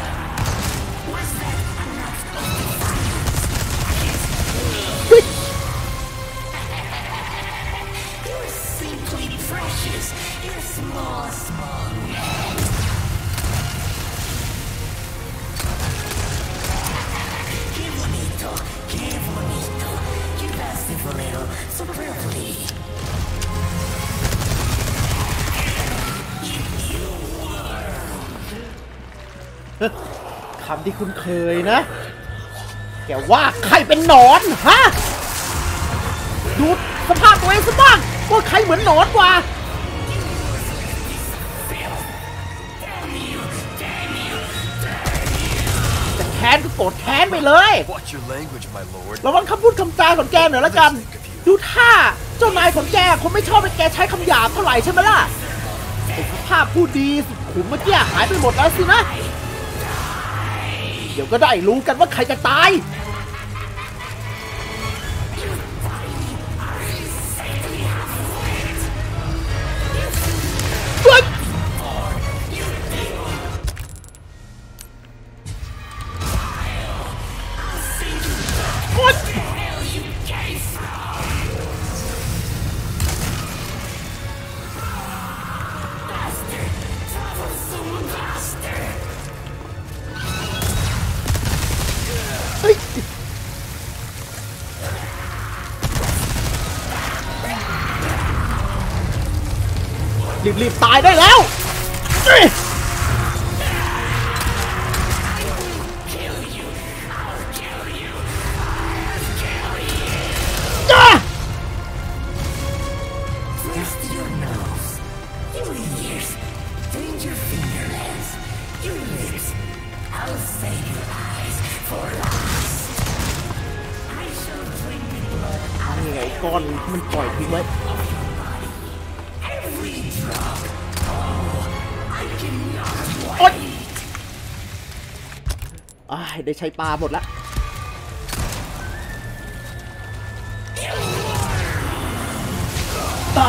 คำที่คุณเคยนะแกว่าใครเป็นหนอนฮะดูสภาพตัวเองซะบ้างว่าใครเหมือนหนอนกว่าจะแค้นก็โกรธแค้นไปเลยระวังคำพูดคำจาของแกหน่อยละกันดูท่าเจ้านายของแกคงไม่ชอบให้แกใช้คำหยาบเท่าไหร่ใช่ไหมล่ะไอ้สภาพผู้ดีสุดขุมเมื่อกี้หายไปหมดแล้วสินะเดี๋ยวก็ได้รู้กันว่าใครจะตายเฮ้ยโอ๊ยรีบๆตายได้แล้วจ้านี่ไงก้อนมันปล่อยทิ้งไว้โอ๊ยได้ใช้ปลาหมดแล้วตา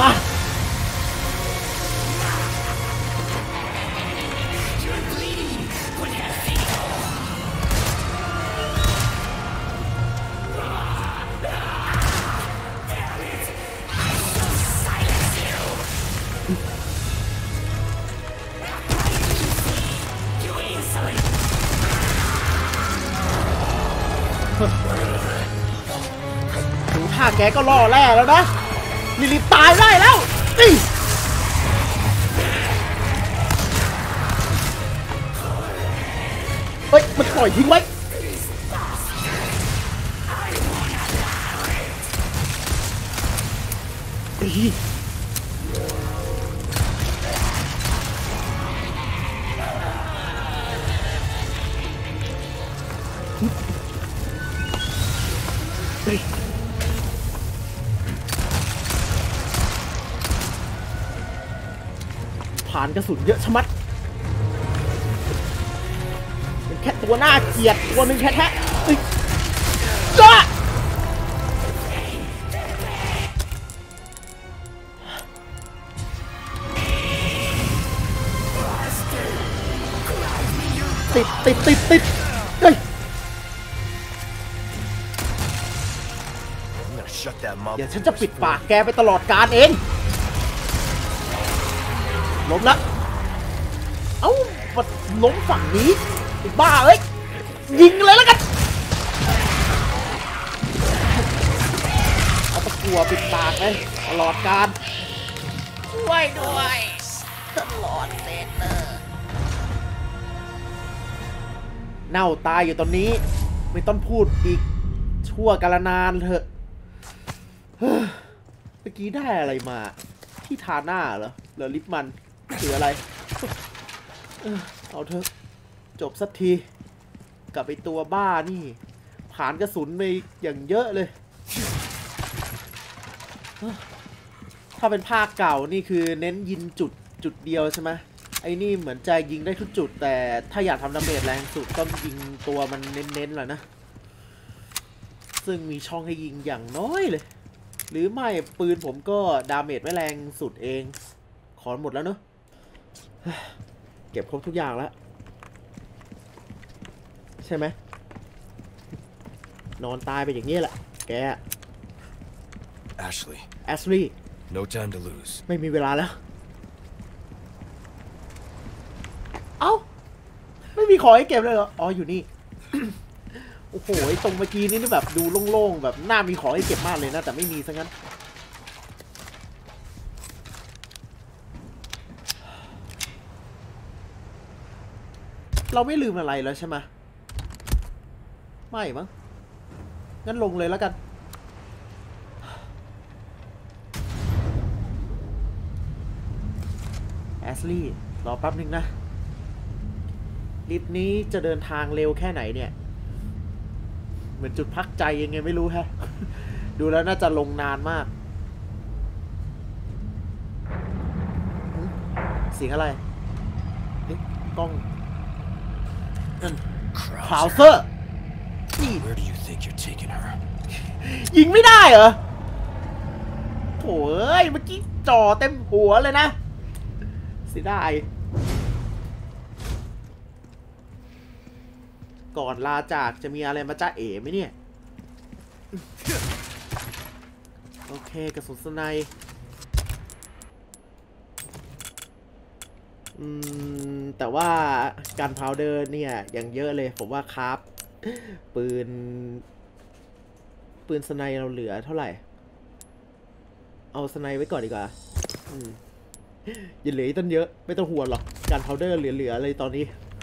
ดูท่าแกก็ล่อแร่แล้วนะรีบตายได้แล้วนี่เฮ้ยมันปล่อยทิ้งไว้เฮ้ยผ่านกระสุนเยอะชะมัดเป็นแค่ตัวหน้าเกลียดตัวหนึ่งแท้ๆเฮ้ยจ้าติดติดติดติดเฮ้ยเดี๋ยวฉันจะปิดปากแกไปตลอดกาลเองล้มละเอ้ามันล้มฝั่งนี้บ้าเอ้ยยิงเลยแล้วกันเอาตะกั่วปิดปากเลยตลอดกาลช่วยด้วยตลอดเซนเตอร์เน่าตายอยู่ตอนนี้ไม่ต้องพูดอีกชั่วกาลนานเถอะเมื่อกี้ได้อะไรมาที่ทาหน้าเหรอเหรอลิปมันหรืออะไรเอาเถอะจบสักทีกับไอตัวบ้านี่ผ่านกระสุนไปอย่างเยอะเลยถ้าเป็นภาคเก่านี่คือเน้นยิงจุดจุดเดียวใช่ไหมไอ้นี่เหมือนจะยิงได้ทุกจุดแต่ถ้าอยากทำดาเมจแรงสุดต้องยิงตัวมันเน้นๆแหละนะซึ่งมีช่องให้ยิงอย่างน้อยเลยหรือไม่ปืนผมก็ดาเมจไม่แรงสุดเองขอหมดแล้วเนอะเก็บครบทุกอย่างแล้วใช่ไหมนอนตายไปอย่างนี้แหละแก Ashley Ashley no time to lose ไม่มีเวลาแล้วเอ้าไม่มีของให้เก็บเลยเหรออ๋ออยู่นี่ โอ้โหตรงเมื่อกี้นี่แบบดูโล่งๆแบบน่ามีของให้เก็บมากเลยนะแต่ไม่มีซะงั้นเราไม่ลืมอะไรแล้วใช่ไหมไม่มั้งงั้นลงเลยแล้วกันแอชลีย์รอแป๊บนึงนะลิฟต์นี้จะเดินทางเร็วแค่ไหนเนี่ยเหมือนจุดพักใจยังไงไม่รู้ฮะ ดูแล้วน่าจะลงนานมากเสียงอะไรเอ๊ะกล้องนั่นคราวเซอร์นี่ Where do you think you're taking her ยิงไม่ได้เหรอโถ่เอ้ยเมื่อกี้จ่อเต็มหัวเลยนะเสียดายก่อนลาจากจะมีอะไรมาจ้าเอ๋ไหมเนี่ยโอเคกระสุนสไนป์อืมแต่ว่าการพาวเดอร์เนี่ยยังเยอะเลยผมว่าครับปืนปืนสไนป์เราเหลือเท่าไหร่เอาสไนป์ไว้ก่อนดีกว่าอืมอย่าเหลือตั้งเยอะไม่ต้องห่วงหรอกการพาวเดอร์เหลือๆเลยตอนนี้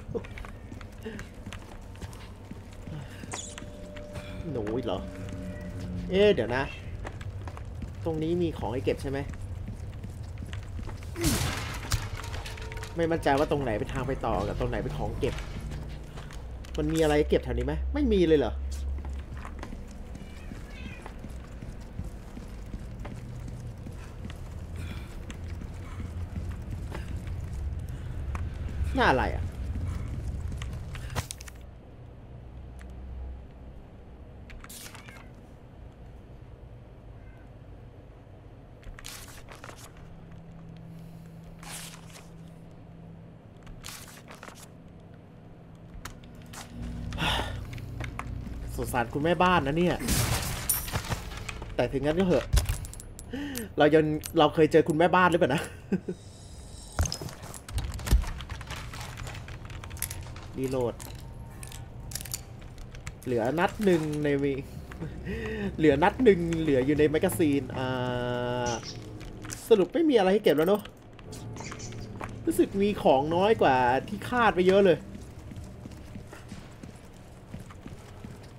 หนูอีกเหรอเอ๊ะเดี๋ยวนะตรงนี้มีของให้เก็บใช่ไหมไม่มั่นใจว่าตรงไหนเป็นทางไปต่อกับตรงไหนเป็นของเก็บมันมีอะไรเก็บแถวนี้ไหมไม่มีเลยเหรอหน้าอะไรอ่ะสงสารคุณแม่บ้านนะเนี่ยแต่ถึงงั้นก็เหอะเรายังเราเคยเจอคุณแม่บ้านหรือเปล่านะรีโหลดเหลือนัดหนึ่งในมีเหลือนัดหนึ่งเหลืออยู่ในแมกกาซีนอ่าสรุปไม่มีอะไรให้เก็บแล้วเนาะรู้สึกมีของน้อยกว่าที่คาดไปเยอะเลย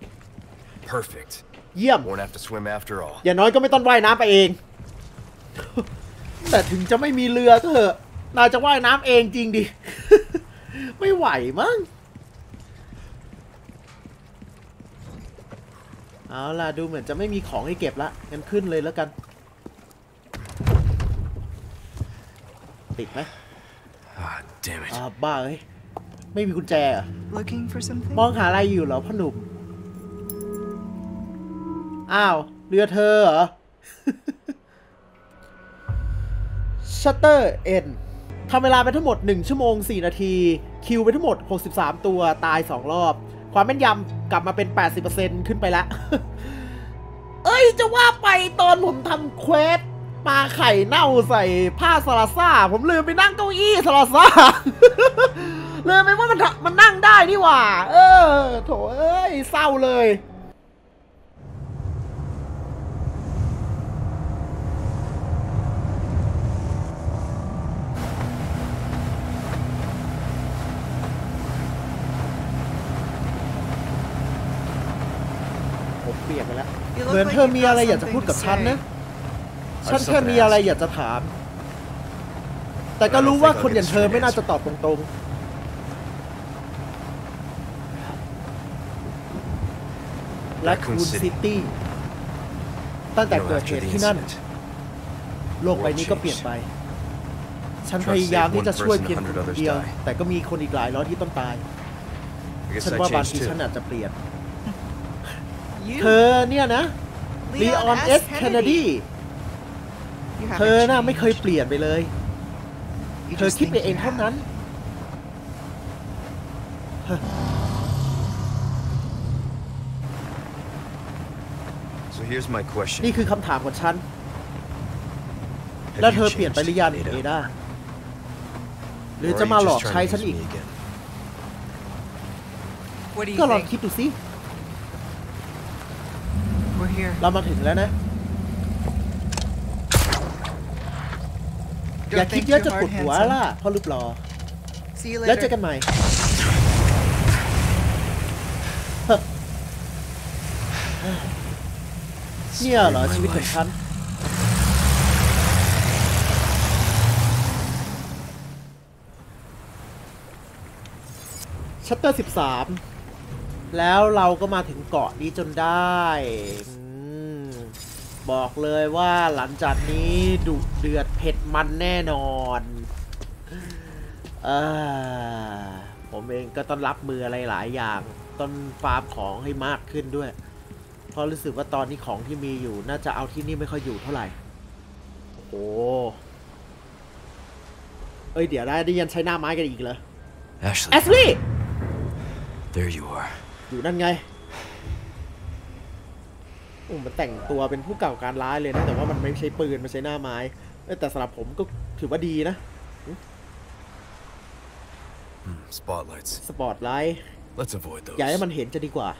Perfect เยี่ยม won't have to swim after all อย่างน้อยก็ไม่ต้องว่ายน้ำไปเองแต่ถึงจะไม่มีเรือก็เถอะนายจะว่ายน้ำเองจริงดิ ไม่ไหวมั้งเอาล่ะดูเหมือนจะไม่มีของให้เก็บละงั้นขึ้นเลยแล้วกันติดไหม Ah, damn it. อ่าบ้าเอ้ยไม่มีกุญแจเหรอ Looking for something? มองหาอะไรอยู่เหรอพ่อหนุ่มอ้าวเรือเธอเหรอ ชัตเตอร์เอ็นทำเวลาไปทั้งหมดหนึ่งชั่วโมงสี่นาทีคิวไปทั้งหมดหกสิบสามตัวตายสองรอบความแม่นยำกลับมาเป็น แปดสิบเปอร์เซ็นต์ ขึ้นไปแล้ว เอ้ยจะว่าไปตอนผมทำเควสปลาไข่เน่าใส่ผ้าสลาซ่าผมลืมไปนั่งเก้าอี้สลาซ่า ลืมไปว่ามันมันนั่งได้นี่หว่าเออโถเอ้ยเศร้าเลยผมเปลี่ยนไปแล้วเหมือนเธอมีอะไรอยากจะพูดกับฉันนะฉันแค่มีอะไรอยากจะถามแต่ก็รู้ว่าคนอย่างเธอไม่น่าจะตอบตรงๆและคูนซิตี้ตั้งแต่เกิดเหตุที่นั่นโลกใบนี้ก็เปลี่ยนไปฉันพยายามที่จะช่วยเพียงคนเดียวแต่ก็มีคนอีกหลายร้อยที่ต้องตายฉันว่าบางทีฉันอาจจะเปลี่ยนเธอเนี่ยนะลีออนเอสเคนเนดีเธอน่ะไม่เคยเปลี่ยนไปเลยเธอคิดไปเองเท่านั้น So here's my question. นี่คือคำถามของฉัน แล้วเธอเปลี่ยนไปหรือยังเอดาหรือจะมาหลอกใช้ฉันอีก What do you ก็ลอง think? คิดดูสิ We're here. เรามาถึงแล้วนะ อย่า Don't คิด think เยอะ too จะ hard, ปวดหัว handsome. ล่ะพ่อรูปหล่อ See you แล้วเจอ later. กันใหม่ เนี่ยเหรอชีวิตของฉัน ชัตเตอร์สิบสามแล้วเราก็มาถึงเกาะนี้จนได้อืมบอกเลยว่าหลังจากนี้ดุเดือดเผ็ดมันแน่นอนเออผมเองก็ต้องรับมืออะไรหลายอย่างต้องฟาร์มของให้มากขึ้นด้วยเพราะรู้สึกว่าตอนนี้ของที่มีอยู่น่าจะเอาที่นี่ไม่ค่อยอยู่เท่าไหร่โอ้เอ้ยเดี๋ยวได้ได้ยันใช้หน้าไม้กันอีกเหรอ Ashley. แอสลี่ There you are. อยู่นั่นไงโอ้มันแต่งตัวเป็นผู้ก่อการร้ายเลยนะแต่ว่ามันไม่ใช้ปืนมันใช้หน้าไม้แต่สำหรับผมก็ถือว่าดีนะ Hmm, spotlights. สปอตไลท์ Let's avoid those. อย่าให้มันเห็นจะดีกว่า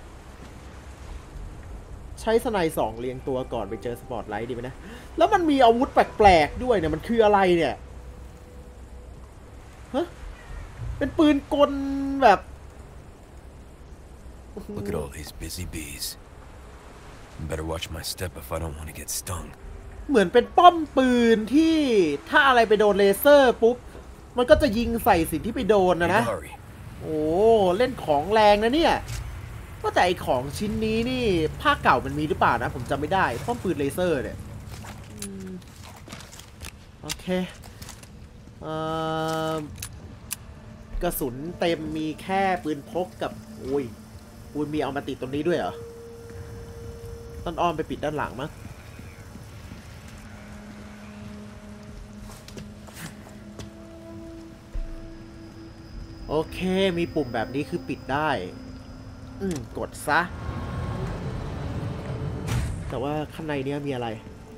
ใช้สไนด์สองเรียงตัวก่อนไปเจอสปอตไลท์ดีไหมนะแล้วมันมีอาวุธแปลกๆด้วยเนี่ยมันคืออะไรเนี่ยฮะเป็นปืนกลแบบ Look at all these busy bees. Better watch my step if I don't want to get stung. เหมือนเป็นป้อมปืนที่ถ้าอะไรไปโดนเลเซอร์ปุ๊บมันก็จะยิงใส่สิ่งที่ไปโดนนะนะ Hurry. โอ้เล่นของแรงนะเนี่ยว่าแต่ไอของชิ้นนี้นี่ภาคเก่ามันมีหรือเปล่านะผมจำไม่ได้ป้อมปืนเลเซอร์เนี่ยโอเคเอ่อกระสุนเต็มมีแค่ปืนพกกับโอ้ยปืนมีเอามาติดตรงนี้ด้วยเหรอต้นอ้อมไปปิดด้านหลังมั้งโอเคมีปุ่มแบบนี้คือปิดได้อืมกดซะแต่ว่าข้างในเนี้ยมีอะไร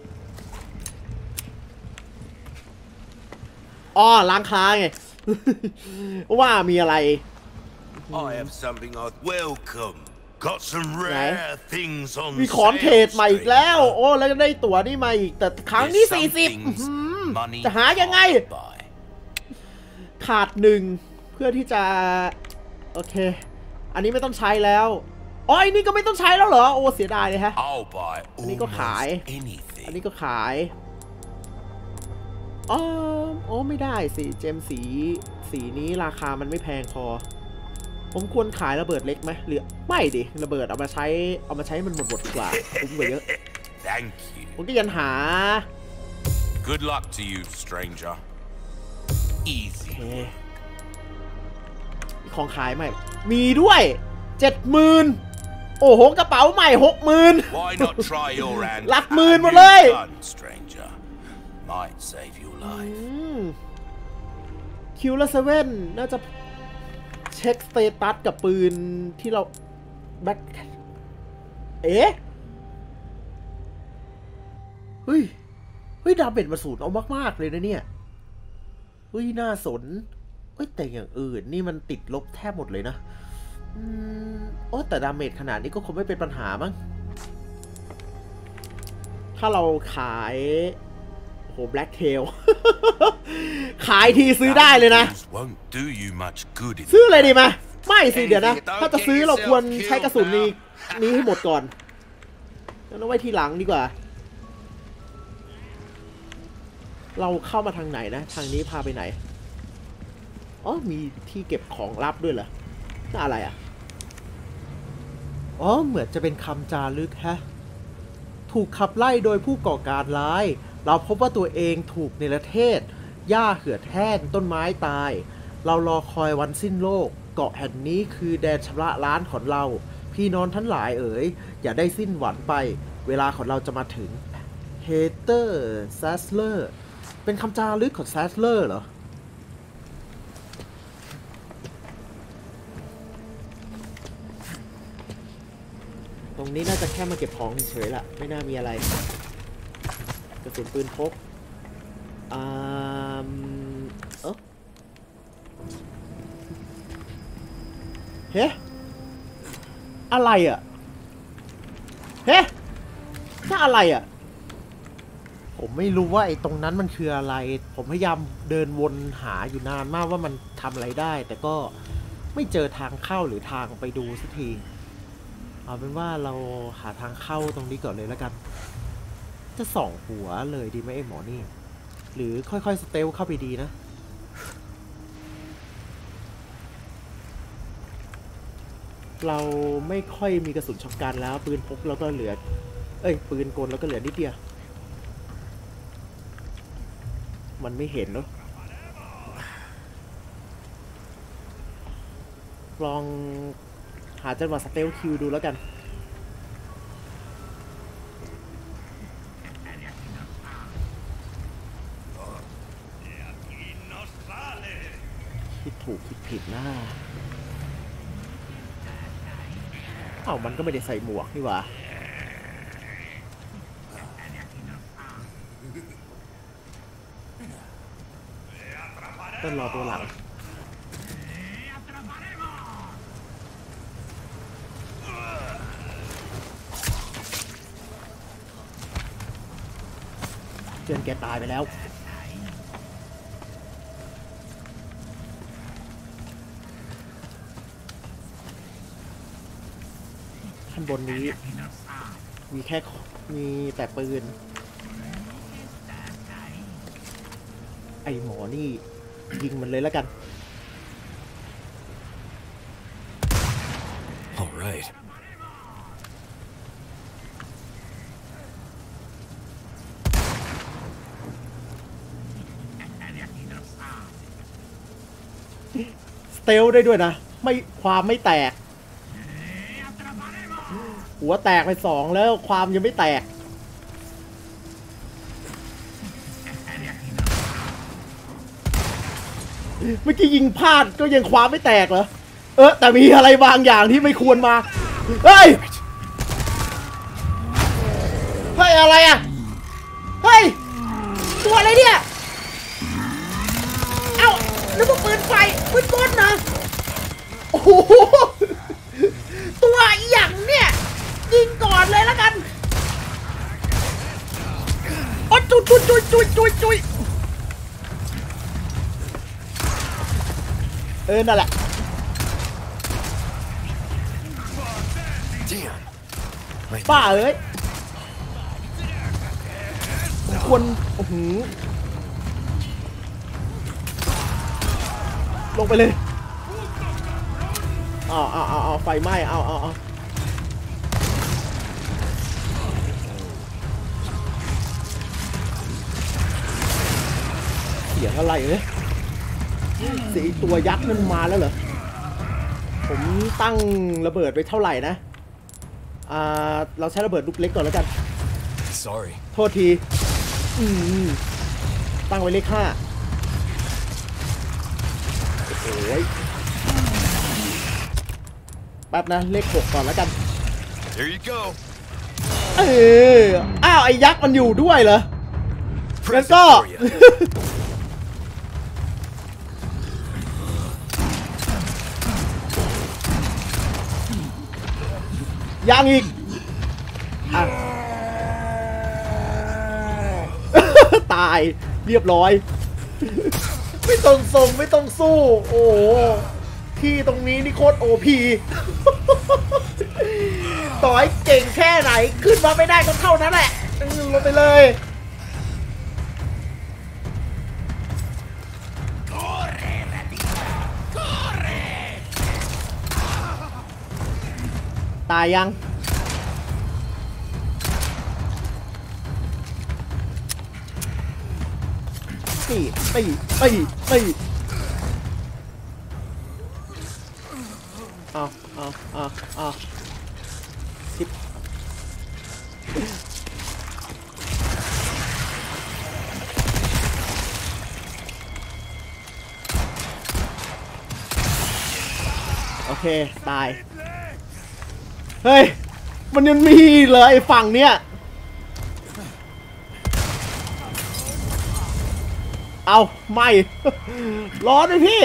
อ้อล้างค้าไง ว่ามีอะไร I have something I'd welcome. Got some rare things on มีของเทรด sale, ใหม่อีกแล้ว stranger. โอ้แล้วก็ได้ตั๋วนี่มาอีกแต่ครั้งนี้ There's สี่ some สิบ things money จะหายังไง can't buy. ขาดหนึ่งเพื่อที่จะโอเคอันนี้ไม่ต้องใช้แล้วอ๋ออันนี้ก็ไม่ต้องใช้แล้วเหรอโอ้เสียดายเลยฮะ I'll buy Anh có khải. almost anything. อันนี้ก็ขายอ๋ออ๋อไม่ได้สิเจมสีสีนี้ราคามันไม่แพงพอผมควรขายระเบิดเล็กไหมหรือไม่ดิระเบิดเอามาใช้เอามาใช้มันหมดๆดีกว่าคุ้มกว่าเยอะ Thank you. ผมก็ยันหา Good luck to you, stranger. โอ Easy. เคของขายใหม่มีด้วยเจ็ดหมื่นโอ้โหกระเป๋าใหม่หกหมื่น Why not try your hand? หลัก at หมื่น a หมด new เลย gun, stranger. Might save your อื life. มคิวละเซเว่นน่าจะเช็คสเตตัสกับปืนที่เราแบ็คเอ๊ะเฮ้ยเฮ้ยดาเมจมาสูตรเอามากๆเลยนะเนี่ยเฮ้ยน่าสนเฮ้ยแต่อย่างอื่นนี่มันติดลบแทบหมดเลยนะอืมโอ้แต่ดาเมจขนาดนี้ก็คงไม่เป็นปัญหามั้งถ้าเราขายโหแบล็กเทล ขายทีซื้อได้เลยนะ Guns won't do you much good in ซื้อเลยดีไหมไม่สิเดี๋ยวนะ ถ้าจะซื้อเราควรใช้กระสุนนี้นี้ให้หมดก่อนแล้วเอาไว้ทีหลังดีกว่า เราเข้ามาทางไหนนะ ทางนี้พาไปไหนอ๋อมีที่เก็บของลับด้วยเหรอน่าอะไรอ่ะอ๋อเหมือนจะเป็นคำจารึกฮะถูกขับไล่โดยผู้ก่อการร้ายเราพบว่าตัวเองถูกเนรเทศหญ้าเหือดแห้งต้นไม้ตายเรารอคอยวันสิ้นโลกเกาะแห่งนี้คือแดนชำระล้างของเราพี่น้องทั้งหลายเอ๋ยอย่าได้สิ้นหวังไปเวลาของเราจะมาถึงเฮเตอร์แซสเลอร์เป็นคำจารึกของแซสเลอร์เหรอตรงนี้น่าจะแค่มาเก็บของเฉยๆละไม่น่ามีอะไรกระสุนปืนพกอ่าเออเฮ้อะไรอ่ะเฮ้น่าอะไรอ่ะผมไม่รู้ว่าไอ้ตรงนั้นมันคืออะไรผมพยายามเดินวนหาอยู่นานมากว่ามันทำอะไรได้แต่ก็ไม่เจอทางเข้าหรือทางไปดูสักทีเอาเป็นว่าเราหาทางเข้าตรงนี้ก่อนเลยแล้วกันจะส่องหัวเลยดีไหมไอ้หมอนี่หรือค่อยๆสเตลเข้าไปดีนะเราไม่ค่อยมีกระสุนช็อตกันแล้วปืนพกเราก็เหลือเอ้ยปืนกลเราก็เหลือนิดเดียวมันไม่เห็นเนอะลองหาจังหวะสเตลคิวดูแล้วกันคิดถูกคิดผิดนะเอ้ามันก็ไม่ได้ใส่หมวกนี่หว่าต้นรอตัวหลังเจนแกตายไปแล้วข้างบนนี้มีแค่มีแต่ปืนไอหมอนี่ยิงมันเลยแล้วกัน All right. สเตลได้ด้วยนะไม่ความไม่แตกหัวแตกไปสองแล้วความยังไม่แตกเมื่อกี้ยิงพลาดก็ยังความไม่แตกเหรอเออแต่มีอะไรบางอย่างที่ไม่ควรมาเฮ้ยเฮ้ยอะไรอ่ะเฮ้ยตัวอะไรเนี่ยเอ้านึกว่าปืนไฟปืนกลนะโอ้โหตัวอีหยังเนี่ยยิงก่อนเลยแล้วกันโอ้จุยจุยจุยจุยจุยจุยเออนั่นแหละป้าเอ้ยควรโอ้โหลงไปเลยเอาเอาเอาเอาไฟไหม้เอาเอาเอาเสียงอะไรเนี่ยเสียงตัวยักษ์นั่นมาแล้วเหรอผมตั้งระเบิดไปเท่าไหร่นะอ่าเราใช้ระเบิดลูกเล็กก่อนแล้วกัน Sorry. โทษทีอืมตั้งไว้เลขห้าโอ้ยแป๊บนะเลขหกก่อนแล้วกัน Here you go. เอออ้าวไอ้ยักษ์มันอยู่ด้วยเหรองั้นก็ for you. ยังอีกอ่ะ ตายเรียบร้อย ไม่ต้องส่งไม่ต้องสู้ โอ้โหที่ตรงนี้นี่โคตรโอพีต่อให้เก่งแค่ไหนขึ้นมาไม่ได้ก็เท่านั้นแหละลงไปเลยตายยังตีตีตีตีเอาเอาเอาเอาชิปโอเคตายเฮ้ยมันยังมีเลยฝั่งเนี้ยเอาไม่ร้อนเลยพี่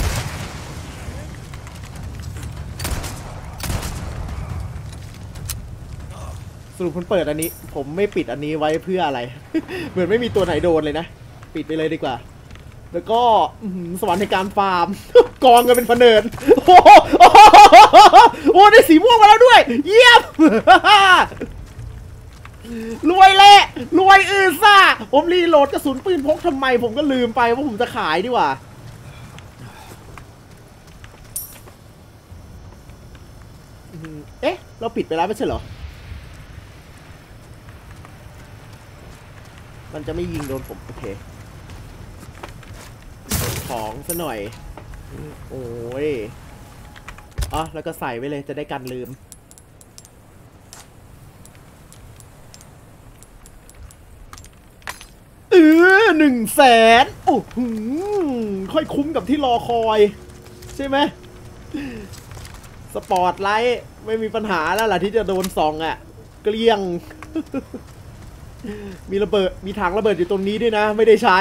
สรุปผมเปิดอันนี้ผมไม่ปิดอันนี้ไว้เพื่ออะไร เหมือนไม่มีตัวไหนโดนเลยนะปิดไปเลยดีกว่าแล้วก็สวรรค์ในการฟาร์ม กองกันเป็นพเนินโอ้โหโอ้ได้สีม่วงมาแล้วด้วยเยี่ยม รวยเละรวยอือซ่าผมรีโหลดกระสุนปืนพกทำไมผมก็ลืมไปว่าผมจะขายดีกว่าเอ๊ะเราปิดไปแล้วไม่ใช่เหรอมันจะไม่ยิงโดนผมโอเคของซะหน่อยโอ้ยอ๋อแล้วก็ใส่ไว้เลยจะได้กันลืมเออหนึ่งแสนโอ้โหค่อยคุ้มกับที่รอคอยใช่ไหมสปอร์ตไลท์ไม่มีปัญหาแล้วล่ะที่จะโดนส่องอ่ะเกลี้ยง มีระเบิดมีถังระเบิดอยู่ตรงนี้ด้วยนะไม่ได้ใช้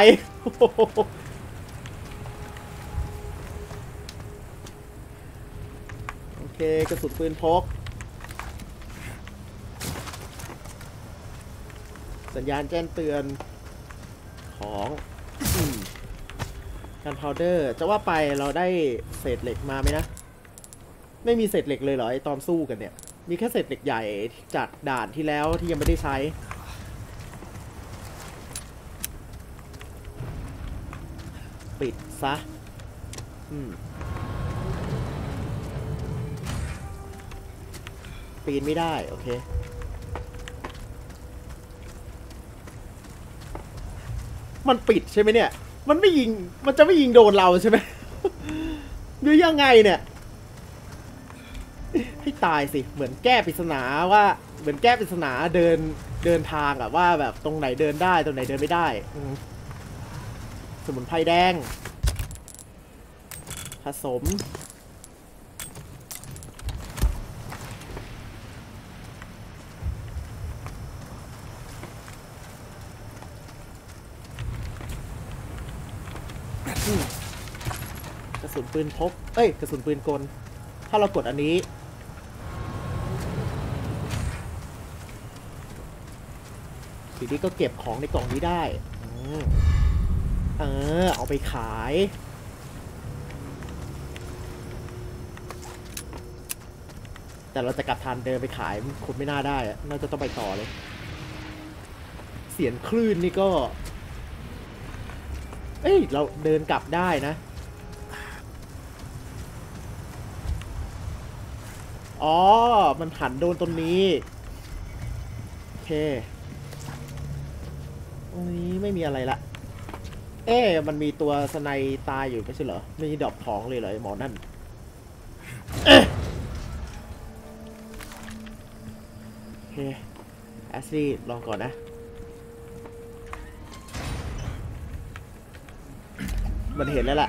โอเคกระสุนปืนพกสัญญาณแจ้งเตือนของกันพาวเดอร์จะว่าไปเราได้เศษเหล็กมาไหมนะไม่มีเศษเหล็กเลยเหรอไอตอนสู้กันเนี่ยมีแค่เศษเหล็กใหญ่จากด่านที่แล้วที่ยังไม่ได้ใช้ปิดซะอืมปีนไม่ได้โอเคมันปิดใช่ไหมเนี่ยมันไม่ยิงมันจะไม่ยิงโดนเราใช่ไหม หรือยังไงเนี่ยให้ตายสิเหมือนแก้ปริศนาว่าเหมือนแก้ปริศนาเดินเดินทางอะว่าแบบตรงไหนเดินได้ตรงไหนเดินไม่ได้สมุนไพรแดงผสมกระสุนปืนพกเอ้ยกระสุนปืนกลถ้าเรากดอันนี้ทีนี้ก็เก็บของในกล่องนี้ได้เออเอาไปขายแต่เราจะกลับทางเดินไปขายคงไม่น่าได้น่าจะต้องไปต่อเลยเสียงคลื่นนี่ก็เอ้ยเราเดินกลับได้นะอ๋อมันหันโดนตรงนี้โอเคตรงนี้ไม่มีอะไรละเอ๊ะมันมีตัวสไนตายอยู่ไม่ใช่เหรอไม่มีดอกท้องเลยเหรอไอ้หมอนั่นเอ๊ะโอเคแอสซี่ลองก่อนนะมันเห็นแล้วล่ะ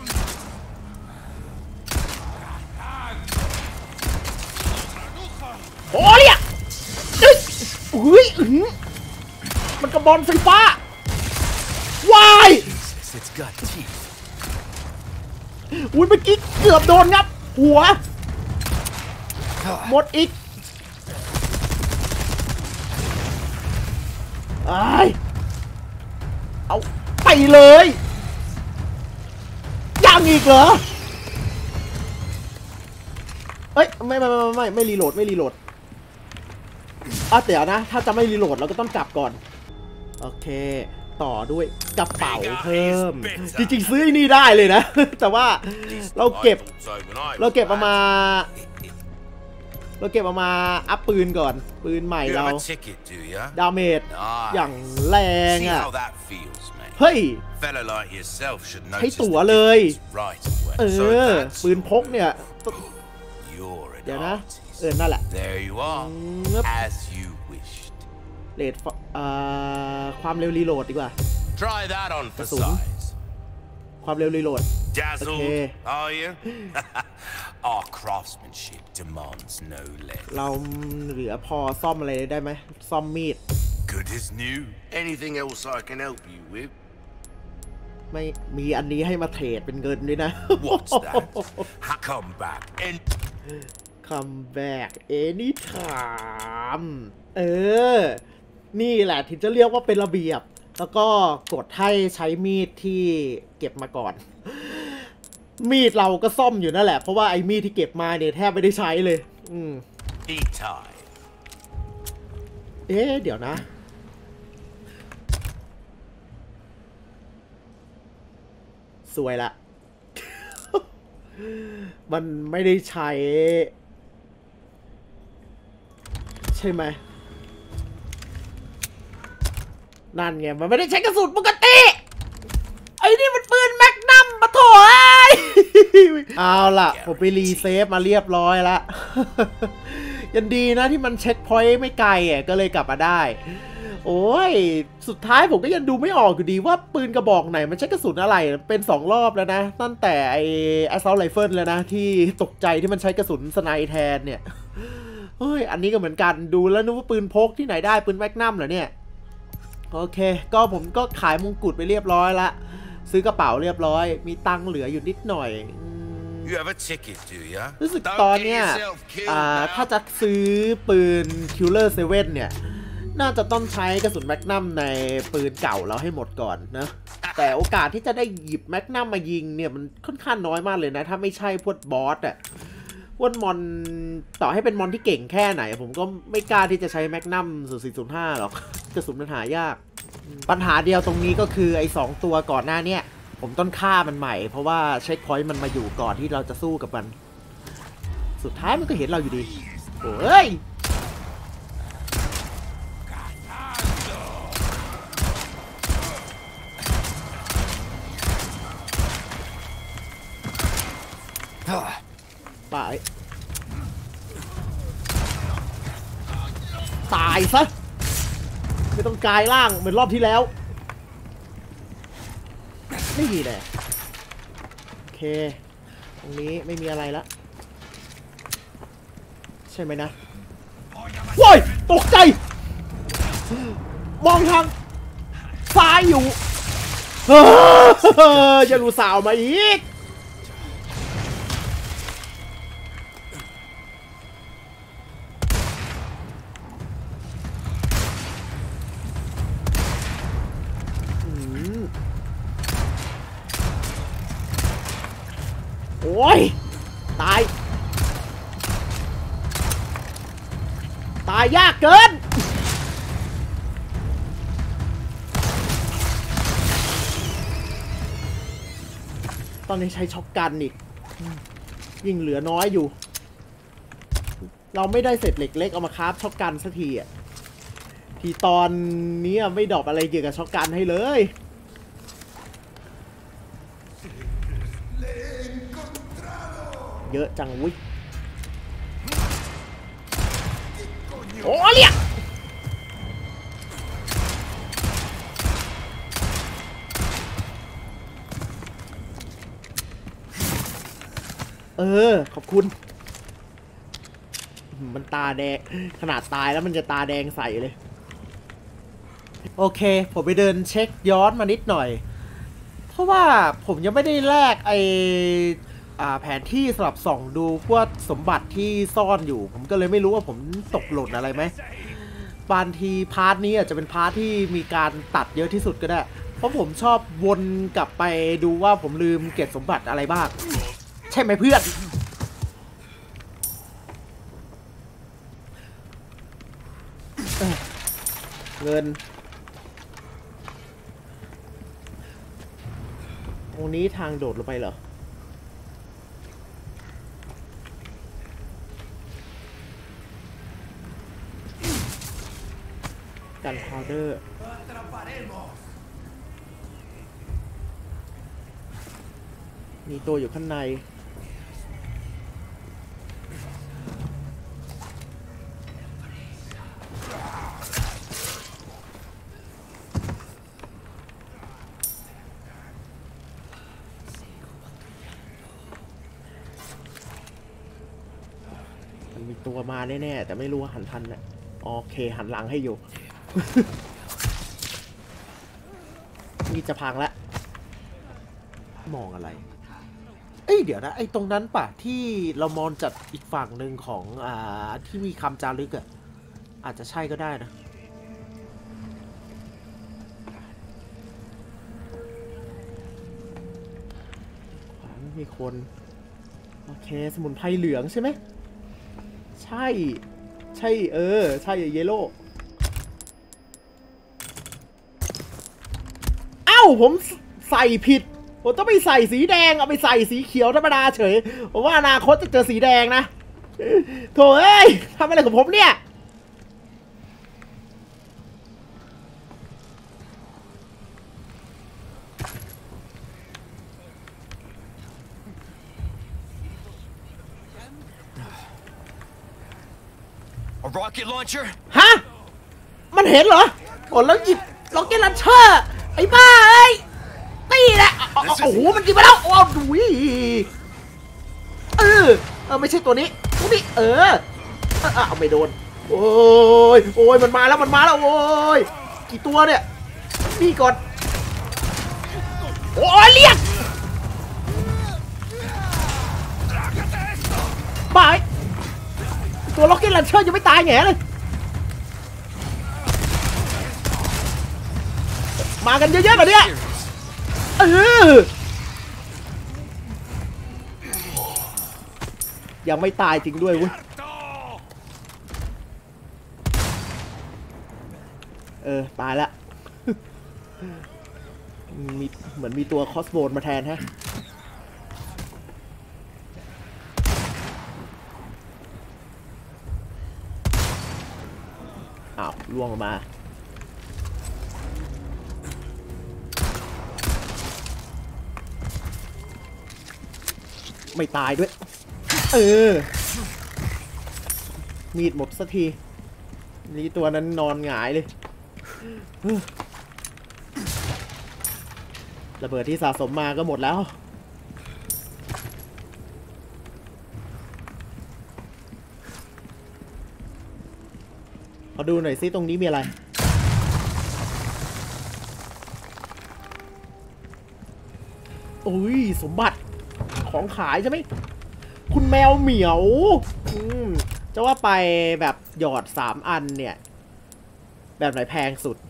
โอ้ยอ่ะอุ้ยมันกระบอลไฟฟ้าวาย It's got teeth. อุ้ยเมื่อกี้เกือบโดนงับหัวหมดอีกไอ้เอาไปเลยยังอีกเหรอเอ้ยไม่ไม่ไม่ไม่ไม่รีโหลดไม่รีโหลดอ่ะเดี๋ยวนะถ้าจะไม่รีโหลดเราก็ต้องกลับก่อนโอเคต่อด้วยกระเป๋าเพิ่มจริงๆซื้อไอ้นี่ได้เลยนะ แต่ว่าเราเก็บเราเก็บเอามาเราเก็บเอามาอัพปืนก่อนปืนใหม่เราดาเมจอย่างแรงอ่ะเฮ้ยใช้ตั๋วเลยเออปืนพกเนี่ยเดี๋ยวนะเออนั่นแหละเลดความเร็วรีโหลดดีกว่า Try that on for size. ความเร็วรีโหลด Dazzled, are you? Our craftsmanship demands no less. เราเหลือพอซ่อมอะไรได้ไหมซ่อมมีด Good as new. Anything else I can help you with? ไม่มีอันนี้ให้มาเทรดเป็นเงินด้วยนะ What's that? Come back and Come back anytime เออนี่แหละที่จะเรียกว่าเป็นระเบียบแล้วก็กดให้ใช้มีดที่เก็บมาก่อนมีดเราก็ซ่อมอยู่นั่นแหละเพราะว่าไอ้มีดที่เก็บมาเนี่ยแทบไม่ได้ใช้เลยอืมเอ๊ะเดี๋ยวนะสวยละ มันไม่ได้ใช้ใช่ไหมนั่นไงมันไม่ได้ใช้กระสุนปกติไอ้นี่มันปืนแมกนัมมาโถไอ้เอาล่ะผมไปรีเซฟมาเรียบร้อยแล้ว ยังดีนะที่มันเช็คพอยต์ไม่ไกลอ่ะก็เลยกลับมาได้โอ้ยสุดท้ายผมก็ยังดูไม่ออกอยู่ดีว่าปืนกระบอกไหนมันใช้กระสุนอะไรเป็นสองรอบแล้วนะตั้งแต่ไอ้ Assault Rifle แล้วนะที่ตกใจที่มันใช้กระสุนสไนแทนเนี่ยเฮ้ยอันนี้ก็เหมือนกันดูแล้วนึกว่าปืนพกที่ไหนได้ปืนแมกนัมเหรอเนี่ยโอเคก็ผมก็ขายมงกุฎไปเรียบร้อยละซื้อกระเป๋าเรียบร้อยมีตังค์เหลืออยู่นิดหน่อยรู้สึกตอนเนี้ยอ่าถ้าจะซื้อปืน Killer เซเว่นเนี่ยน่าจะต้องใช้กระสุนแมกนัมในปืนเก่าเราให้หมดก่อนนะแต่โอกาสที่จะได้หยิบแมกนัมมายิงเนี่ยมันค่อนข้างน้อยมากเลยนะถ้าไม่ใช่พวกบอสอะพวกมอนต่อให้เป็นมอนที่เก่งแค่ไหนผมก็ไม่กล้าที่จะใช้แมกนัมศูนย์สี่ศูนย์ห้าหรอกกระสุนมันหายากปัญหาเดียวตรงนี้ก็คือไอ้สองตัวก่อนหน้าเนี่ยผมต้องฆ่ามันใหม่เพราะว่าเช็คพอยต์มันมาอยู่ก่อนที่เราจะสู้กับมันสุดท้ายมันก็เห็นเราอยู่ดีโอ้ยตายตายซะไม่ต้องกลายร่างเหมือนรอบที่แล้วนี่แหละโอเคตรงนี้ไม่มีอะไรละใช่ไหมนะโว้ยตกใจมองทางซ้ายอยู่เฮ้ยจะรู้สาวมาอีกโอ้ยตายตายยากเกินตอนนี้ใช้ช็อตกันอีกยิ่งเหลือน้อยอยู่เราไม่ได้เศษเหล็กเล็กเอามาคราฟช็อตกันสักทีอ่ะทีตอนนี้ไม่ดรอปอะไรเกี่ยวกับช็อตกันให้เลยเยอะจังวุ้ยโอ้เรียกเออขอบคุณมันตาแดงขนาดตายแล้วมันจะตาแดงใสเลยโอเคผมไปเดินเช็คย้อนมานิดหน่อยเพราะว่าผมยังไม่ได้แลกไอแผนที่สำหรับส่องดูพวกสมบัติที่ซ่อนอยู่ผมก็เลยไม่รู้ว่าผมตกหล่นอะไรไหมบางทีพาร์ทนี้อาจจะเป็นพาร์ทที่มีการตัดเยอะที่สุดก็ได้เพราะผมชอบวนกลับไปดูว่าผมลืมเก็บสมบัติอะไรบ้างใช่ไหมเพื่อนเงินตรงนี้ทางโดดลงไปเหรอกันพาวเดอร์มีตัวอยู่ข้างในมันมีตัวมาแน่ๆแต่ไม่รู้ว่าหันทันนะโอเคหันหลังให้อยู่ นี่จะพังแล้วมองอะไรเอ้ยเดี๋ยวนะไอ้ตรงนั้นป่ะที่เรามองจากอีกฝั่งหนึ่งของอ่าที่มีคำจารึกอะอาจจะใช่ก็ได้นะขวามีคนโอเคสมุนไพรเหลืองใช่ไหมใช่ใช่เออใช่เยลโล่เอ้าผมใส่ผิดผมต้องไปใส่สีแดงเอาไปใส่สีเขียวธรรมดาเฉยผมว่าอนาคตจะเจอสีแดงนะโถเอ้ยทำอะไรกับผมเนี่ย A rocket launcher? ฮะมันเห็นเหรอโอ้แล้วหยิบล็อกเก็ตลันเชอร์ไอ้บ้าเอ้ยตีแหละโอ้โหมันกินไปแล้วโอ้ดูเออเออไม่ใช่ตัวนี้ตัวนี้เออเอาไม่โดนโอ้ยโอ้ยมันมาแล้วมันมาแล้วโอ้ยกี่ตัวเนี่ยนี่ก่อนโอ้ยเรียกบายตัวล็อกเก็ตลันเชอร์ยังไม่ตายแง่เลยมากันเยอะๆแบบเนี้ยเออยังไม่ตายจริงด้วยเว้ยเออตายละมีเหมือนมีตัวคอสโบนมาแทนฮะอ้าวล่วงลงมาไม่ตายด้วยเออมีดหมดสักทีนี่ตัวนั้นนอนหงายเลยระเบิดที่สะสมมาก็หมดแล้วขอดูหน่อยซิตรงนี้มีอะไรโอ้ยสมบัติของขายใช่ไหมคุณแมวเหมียวอืมจะว่าไปแบบหยอดสามอันเนี่ยแบบไหนแพงสุด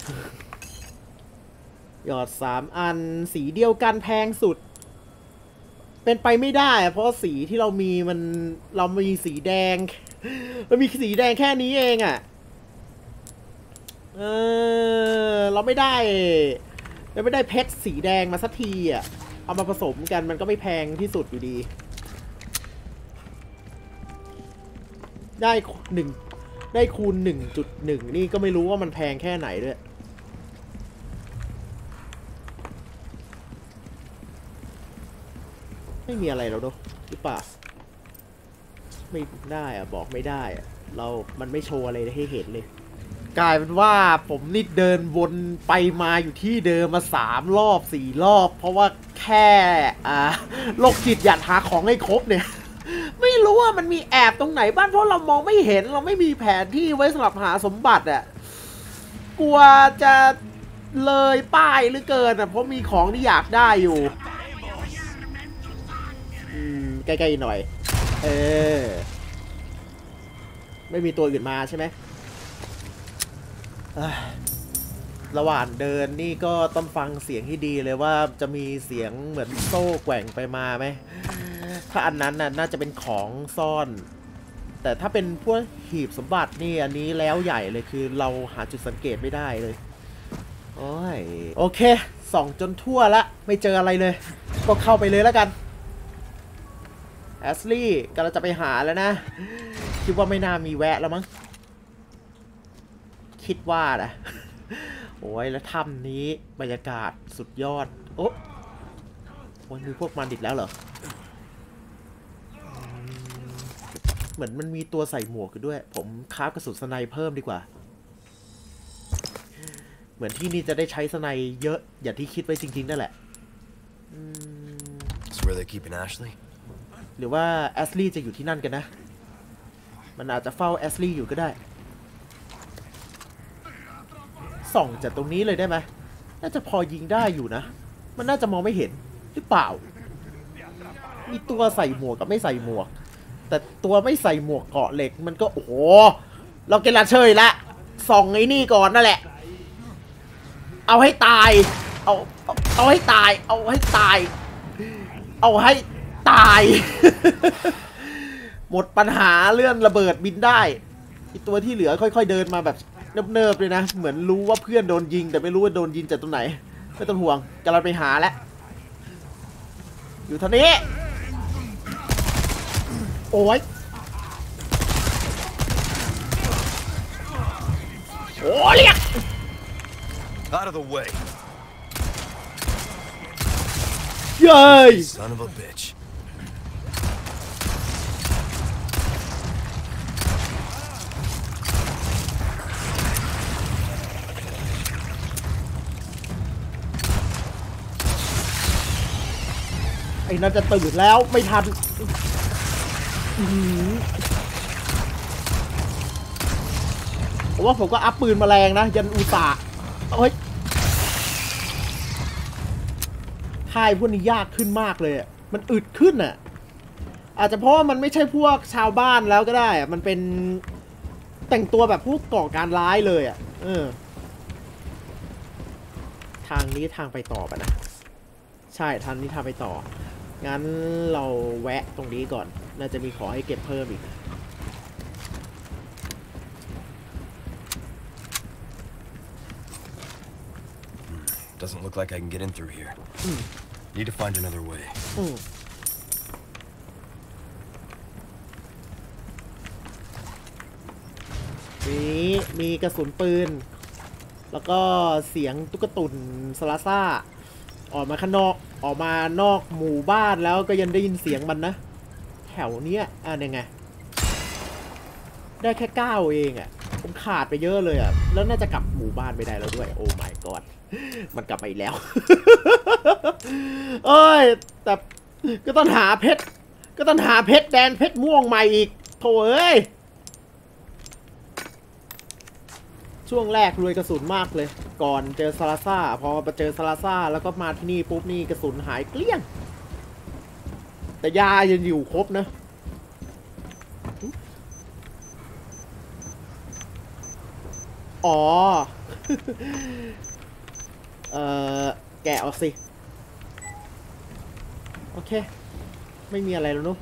หยอดสามอันสีเดียวกันแพงสุดเป็นไปไม่ได้เพราะสีที่เรามีมันเรามีสีแดงมันมีสีแดงแค่นี้เองอ่ะเออเราไม่ได้เราไม่ได้เพชรสีแดงมาสักทีอ่ะเอามาผสมกันมันก็ไม่แพงที่สุดอยู่ดีได้หนึ่งได้คูณ หนึ่งจุดหนึ่ง นี่ก็ไม่รู้ว่ามันแพงแค่ไหนด้วยไม่มีอะไรแล้วเนอะหรือเปล่าไม่ได้อะบอกไม่ได้อะเรา มันไม่โชว์อะไรให้เห็นเลยกลายเป็นว่าผมนี่เดินวนไปมาอยู่ที่เดิมมาสามรอบสี่รอบเพราะว่าแค่อ่าโรคจิตอยากหาของให้ครบเนี่ยไม่รู้ว่ามันมีแอบตรงไหนบ้างเพราะเรามองไม่เห็นเราไม่มีแผนที่ไว้สำหรับหาสมบัติอ่ะกลัวจะเลยป้ายหรือเกินอ่ะเพราะมีของที่อยากได้อยู่อืมใกล้ๆหน่อยเออไม่มีตัวอื่นมาใช่ไหมระหว่างเดินนี่ก็ต้องฟังเสียงที่ดีเลยว่าจะมีเสียงเหมือนโซ่แกว่งไปมาไหมถ้าอันนั้นน่ะน่าจะเป็นของซ่อนแต่ถ้าเป็นพวกหีบสมบัตินี่อันนี้แล้วใหญ่เลยคือเราหาจุดสังเกตไม่ได้เลยโอ้ยโอเคส่องจนทั่วละไม่เจออะไรเลยก็เข้าไปเลยแล้วกันแอสลี่กำลังจะไปหาแล้วนะคิดว่าไม่น่ามีแวะแล้วมั้งคิดว่านะโอ้ยแล้วถ้ำนี้บรรยากาศสุดยอดโอ้โหมีพวกมันดิดแล้วเหรอเหมือนมันมีตัวใส่หมวกอยู่ด้วยผมคราฟกระสุนสไนเพิ่มดีกว่าเหมือนที่นี่จะได้ใช้สไนเยอะอย่างที่คิดไว้จริงๆนั่นแหละ That's where they're keeping Ashley? หรือว่าแอสลี่จะอยู่ที่นั่นกันนะมันอาจจะเฝ้าแอสลี่อยู่ก็ได้ส่องจากตรงนี้เลยได้ไหมน่าจะพอยิงได้อยู่นะมันน่าจะมองไม่เห็นหรือเปล่ามีตัวใส่หมวกกับไม่ใส่หมวกแต่ตัวไม่ใส่หมวกเกาะเหล็กมันก็โอ้โหเราเกล้าเชยละส่องไอ้นี่ก่อนนั่นแหละเอาให้ตายเอาเอาเอาให้ตายเอาให้ตายเอาให้ตาย หมดปัญหาเลื่อนระเบิดบินได้อีตัวที่เหลือค่อยๆเดินมาแบบเนิบๆเลยนะเหมือนรู้ว่าเพื่อนโดนยิงแต่ไม่รู้ว่าโดนยิงจากตรงไหนไม่ต้องห่วงกำลังไปหาแล้วอยู่เท่านี้โอ้ยโอ้เรียก Out of the way. เย้ย Son of a bitch. ไอ้นั่นจะตื่นแล้วไม่ทันผมว่าผมก็อัพปืนมาแรงนะยันอุตส่าห์เฮ้ยค่ายพวกนี้ยากขึ้นมากเลยมันอึดขึ้นอ่ะอาจจะเพราะว่ามันไม่ใช่พวกชาวบ้านแล้วก็ได้มันเป็นแต่งตัวแบบพวกก่อการร้ายเลยอ่ะเออทางนี้ทางไปต่อป่ะนะใช่ทางนี้ทางไปต่องั้นเราแวะตรงนี้ก่อนน่าจะมีของให้เก็บเพิ่มอีก Doesn't look like I can get in through here. Need to find another way. นี้มีกระสุนปืนแล้วก็เสียงตุ๊กตุ่นสลาซ่าออกมาข้างนอกออกมานอกหมู่บ้านแล้วก็ยังได้ยินเสียงมันนะแถวเนี้ยอ่ะยังไงได้แค่เก้าเองอ่ะผมขาดไปเยอะเลยอ่ะแล้วน่าจะกลับหมู่บ้านไม่ได้แล้วด้วยโอ้ my god มันกลับมาอีกแล้ว เอ้ยแต่ก็ต้องหาเพชรก็ต้องหาเพชรแดนเพชรม่วงใหม่อีกโถ่เอ้ยช่วงแรกรวยกระสุนมากเลยก่อนเจอซาลาซ่าพอมาเจอซาลาซ่าแล้วก็มาที่นี่ปุ๊บนี่กระสุนหายเกลี้ยงแต่ยายังอยู่ครบนะอ๋อ เอ่อแกะออกสิโอเคไม่มีอะไรแล้วนุ๊ก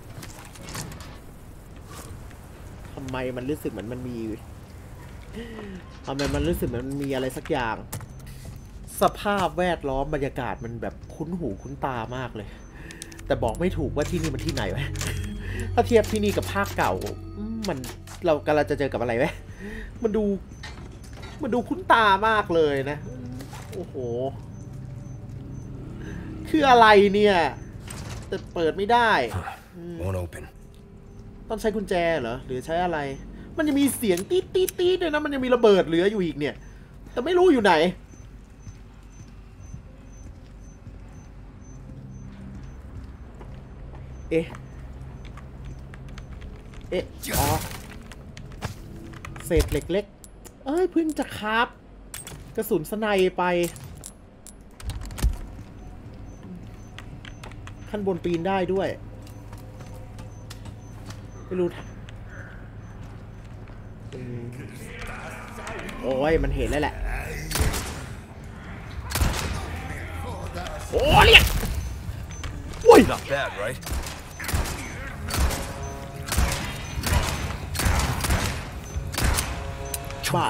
ทำไมมันรู้สึกเหมือนมันมีทำไมมันรู้สึกเหมือนมันมีอะไรสักอย่างสภาพแวดล้อมบรรยากาศมันแบบคุ้นหูคุ้นตามากเลยแต่บอกไม่ถูกว่าที่นี่มันที่ไหนวะถ้าเทียบที่นี่กับภาคเก่าอืมมันเรากำลังจะเจอกับอะไรไหมมันดูมันดูคุ้นตามากเลยนะโอ้โหคืออะไรเนี่ยแต่เปิดไม่ได้ Won't open. ต้องใช้กุญแจเหรอหรือใช้อะไรมันยังมีเสียงตี๊ดตี๊ดตี๊ดด้วยนะมันยังมีระเบิดเหลืออยู่อีกเนี่ยแต่ไม่รู้อยู่ไหนเอ๊ะเอ๊ะอ๋อเศษเหล็กเล็กเอ้ยเพิ่งจะคราฟกระสุนสไนไปขั้นบนปีนได้ด้วยไม่รู้โอ้ยมันเห็นแล้วแหละโอ้เนี่ยโอ้ย Not bad, right? บ้า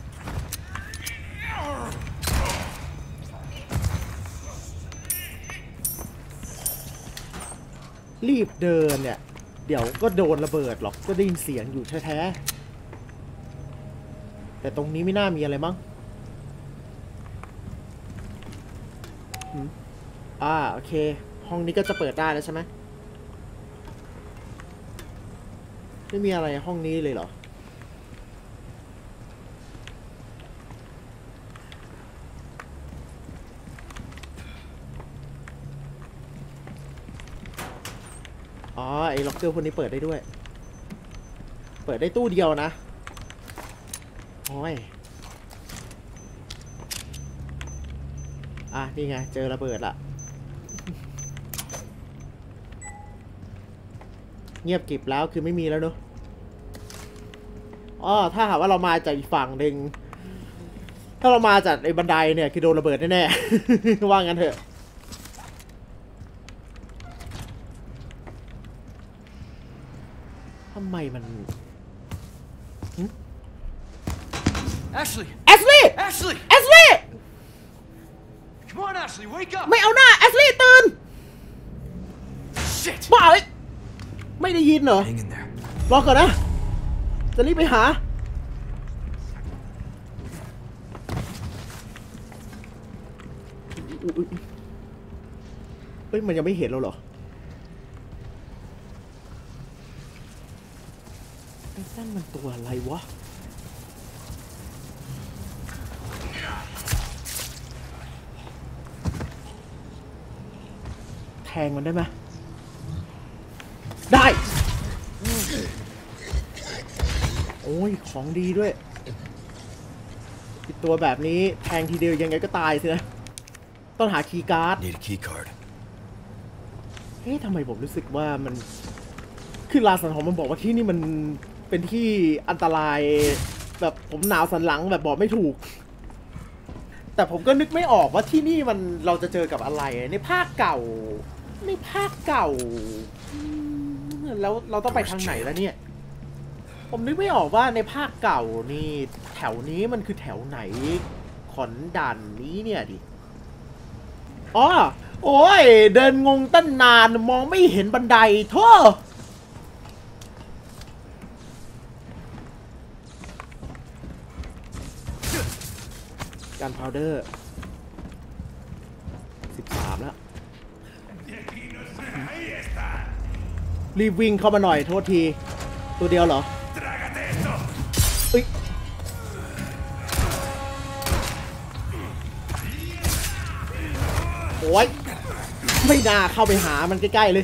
รีบเดินเนี่ยเดี๋ยวก็โดนระเบิดหรอกก็ได้ยินเสียงอยู่แท้ๆแต่ตรงนี้ไม่น่ามีอะไรมั้งอ่าโอเคห้องนี้ก็จะเปิดได้แล้วใช่ไหมไม่มีอะไรห้องนี้เลยเหรออ๋อไอ้ล็อกเกอร์พวกนี้เปิดได้ด้วยเปิดได้ตู้เดียวนะโอ้ยอ่ะนี่ไงเจอระเบิดละเงียบกริบแล้วคือไม่มีแล้วเนอะอ๋อถ้าหากว่าเรามาจากอีกฝั่งหนึ่งถ้าเรามาจากไอ้บันไดเนี่ยคือโดนระเบิดแน่ๆ ว่างั้นเถอะทำไมมัน Ashley! แอชลี่ Ashley! แอชลี่ Come on, Ashley, wake up! ไม่เอาหน้าแอชลี่ตื่น Shit! บ้าเลยไม่ได้ยินเหรอ Hang in there. รอก่อนนะจะรีบไปหาเฮ้ยมันยังไม่เห็นเราเหรอไอ้นั่นมันตัวอะไรวะแทงมันได้ไหมได้โอ้ยของดีด้วยตัวแบบนี้แทงทีเดียวยังไงก็ตายสินะต้องหาคีย์การ์ด Need a key card. เฮ้ยทำไมผมรู้สึกว่ามันคือลาสันหอมมันบอกว่าที่นี่มันเป็นที่อันตรายแบบผมหนาวสันหลังแบบบอกไม่ถูกแต่ผมก็นึกไม่ออกว่าที่นี่มันเราจะเจอกับอะไรในภาคเก่าในภาคเก่าแล้วเราต้องไปทางไหนแล้วเนี่ยผมนึกไม่ออกว่าในภาคเก่านี่แถวนี้มันคือแถวไหนขอนด่านนี้เนี่ยดิอ๋อโอ้ยเดินงงตั้งนานมองไม่เห็นบันไดโธ่การพาวเดอร์สิบสามแล้วรีบวิ่งเข้ามาหน่อยโทษทีตัวเดียวเหรอเอ้ยโอ้ยไม่น่าเข้าไปหามันใกล้ๆเลย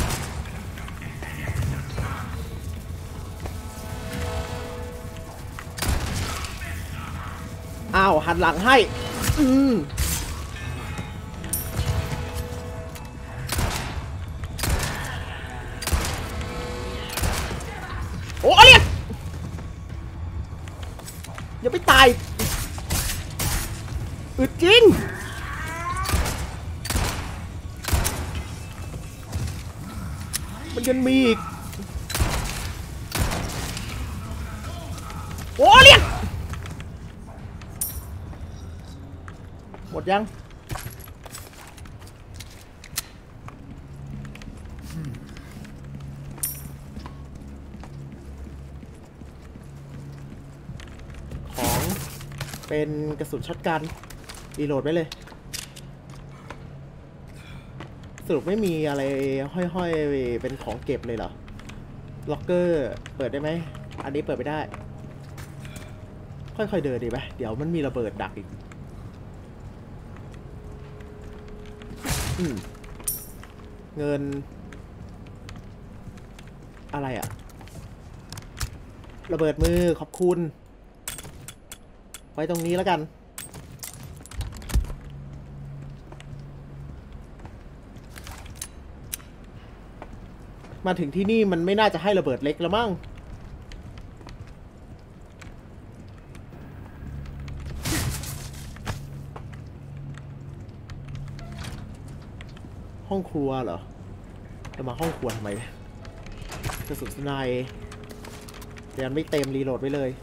อ้าวหันหลังให้อืมโอ้เรียกอย่าไปตายอึดจริงมันยังมีอีกโอ้เรียกหมดยังเป็นกระสุนช็อตกันรีโหลดไว้เลยสรุปไม่มีอะไรห้อยๆเป็นของเก็บเลยเหรอล็อกเกอร์เปิดได้ไหมอันนี้เปิดไม่ได้ค่อยๆเดินดีไหมเดี๋ยวมันมีระเบิดดักอีกอืมเงินอะไรอะระเบิดมือขอบคุณไว้ตรงนี้แล้วกันมาถึงที่นี่มันไม่น่าจะให้ระเบิดเล็กแล้วมั้งห้องครัวเหรอจะมาห้องครัวทำไมเนี่ยกระสุนสไนป์ยังไม่เต็มรีโหลดไว้เลย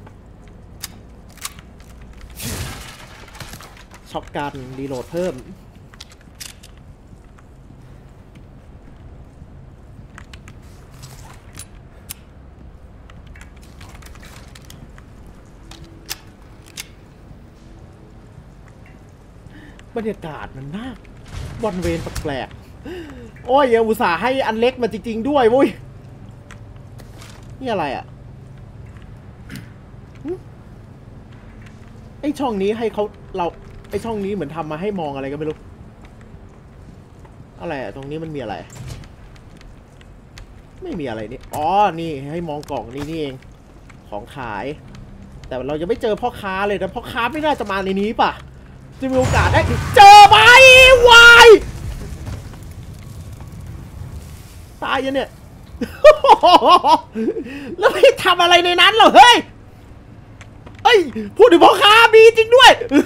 ช็อตกันรีโหลดเพิ่มบรรยากาศมันน่าวันเวรแปลกๆโอ้ยยังอุตส่าห์ให้อันเล็กมาจริงๆด้วยวุ้ยนี่อะไรอ่ะไอช่องนี้ให้เขาเราไอช่องนี้เหมือนทำมาให้มองอะไรก็ไม่รู้อะไรอ่ะตรงนี้มันมีอะไรไม่มีอะไรนี่อ๋อนี่ให้มองกล่องนี่นี่เองของขายแต่เรายังไม่เจอพ่อค้าเลยนะพ่อค้าไม่น่าจะมาในนี้ป่ะจะมีโอกาสได้เจอไหมวายตายยังเนี่ย แล้วไม่ทำอะไรในนั้นเหรอเฮ้ยเอ้ยพูดถึงพ่อค้ามีจริงด้วย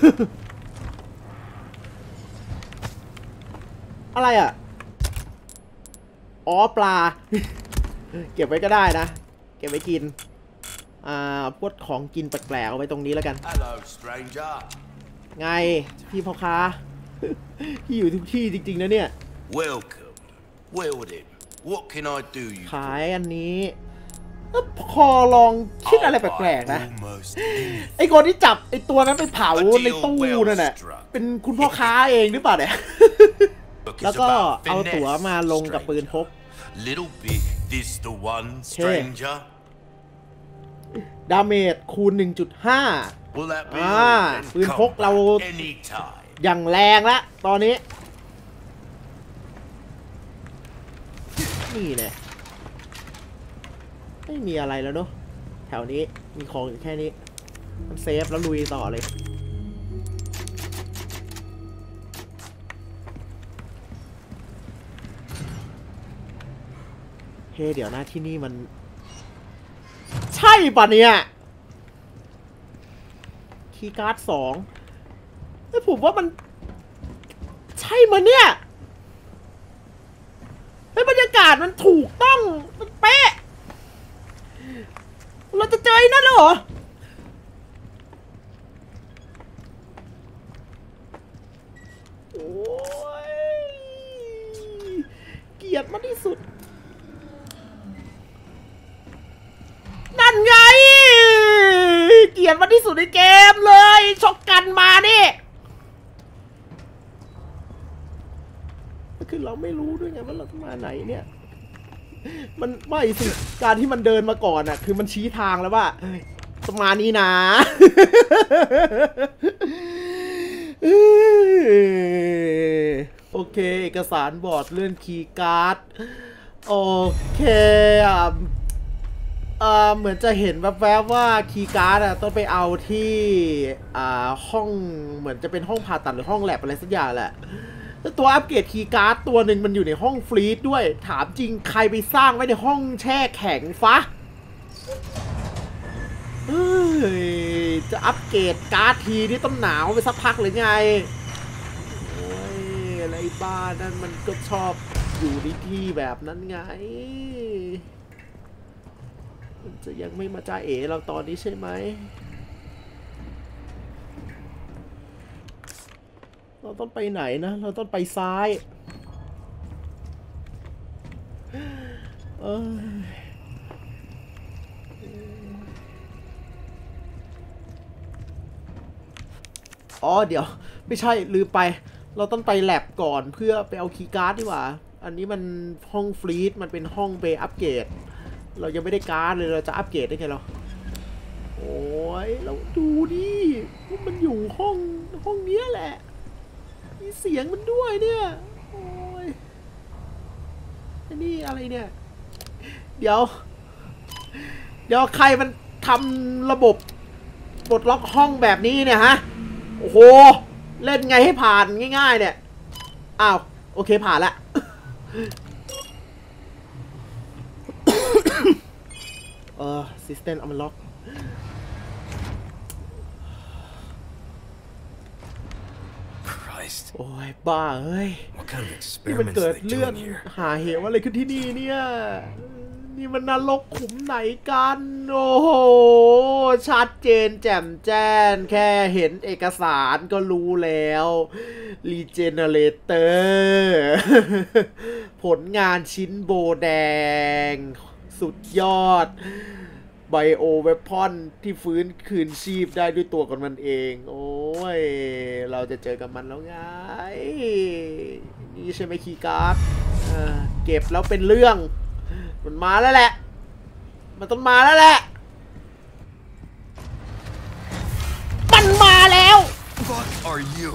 อะไรอ่ะอ๋อปลา เก็บไว้ก็ได้นะเก็บไว้กินอ่าพวกของกินแปลกๆเอาไว้ตรงนี้แล้วกัน Hello, stranger. ไงพี่พ่อค้า พี่อยู่ทุกที่จริงๆนะเนี่ย Welcome. Well then, what can I do you ขาย for? อันนี้พอลองคิดอะไรแปลกๆนะ Almost ไอ้คนที่จับไอ้ตัวนั้นไปเผาในตู้นั่นน่ะเป็นคุณพ่อค้าเองหรือเปล่าเนี่ย แล้วก็เอาตั๋วมาลงกับปืนพก Little bit, this the one, stranger. ดาเมจคูณ หนึ่งจุดห้า Will that be อ่า all then? ปืนพก Come เรา back anytime. อย่างแรงละตอนนี้ นี่แหละไม่มีอะไรแล้วเนอะแถวนี้มีของอยู่แค่นี้มันเซฟแล้วลุยต่อเลยเฮ้เดี๋ยวนะที่นี่มันใช่ป่ะเนี่ยคีย์การ์ดสองแต่ผมว่ามันใช่มั้ยเนี่ยเฮ้ยบรรยากาศมันถูกต้องมันเป๊ะเราจะเจอไอ้นั่นเหรอโอ้ยเกลียดมันที่สุดนั่นไงเกลียดมันที่สุดในเกมเลยช็อกกันมานี่คือเราไม่รู้ด้วยไงว่าเราจะมาไหนเนี่ยมันไม่สิการที่มันเดินมาก่อนอ่ะคือมันชี้ทางแล้วว่าประมาณนี้นะโอเคเอกสารบอร์ดเลื่อนคีย์การ์ดโอเคอ่ะเอ่อเหมือนจะเห็นแวบๆว่าคีย์การ์ดอ่ะต้องไปเอาที่อ่าห้องเหมือนจะเป็นห้องผ่าตัดหรือห้องแลบอะไรสักอย่างแหละตัวอัปเกรดคีย์การ์ดตัวหนึ่งมันอยู่ในห้องฟรีซด้วยถามจริงใครไปสร้างไว้ในห้องแช่แข็งฟะเฮ้ยจะอัปเกรดการ์ดทีนี่ต้องหนาวไปสักพักหรือไงโอ้ยอะไรบ้านั่นมันก็ชอบอยู่ในที่แบบนั้นไงมันจะยังไม่มาจ้าเอ๋เราตอนนี้ใช่ไหมเราต้องไปไหนนะเราต้องไปซ้ายเอออ๋อเดี๋ยวไม่ใช่ลืมไปเราต้องไปแลบก่อนเพื่อไปเอาคีย์การ์ดดีกว่าอันนี้มันห้องฟรีดมันเป็นห้องไปอัปเกรดเรายังไม่ได้การ์ดเลยเราจะอัปเกรดได้ไงเราโอ้ยเราดูดิว่ามันอยู่ห้องห้องนี้แหละมีเสียงมันด้วยเนี่ยโอ้ยอันนี้อะไรเนี่ยเดี๋ยวเดี๋ยวใครมันทำระบบปลดล็อกห้องแบบนี้เนี่ยฮะโอ้โหเล่นไงให้ผ่านง่ายๆเนี่ยอ้าวโอเคผ่านละ เออ System Unlock Christ. โอ้ยบ้าเฮ้ย What kind of นี่มัน experiments เกิ are ด they เรื่อง doing here? หาเหวอะไรขึ้นที่นี่เนี่ยนี่มันนรกขุมไหนกันโอ้โหชัดเจนแจ่มแจ้งแค่เห็นเอกสารก็รู้แล้ว Regenerator ผลงานชิ้นโบแดงสุดยอดไบโอเวพอนที่ฟื้นคืนชีพได้ด้วยตัวของมันเองโอ้ยเราจะเจอกับมันแล้วไงนี่ใช่ไหมคีย์การ์ดเก็บแล้วเป็นเรื่องมันมาแล้วแหละมันต้องมาแล้วแหละมันมาแล้ว What are you?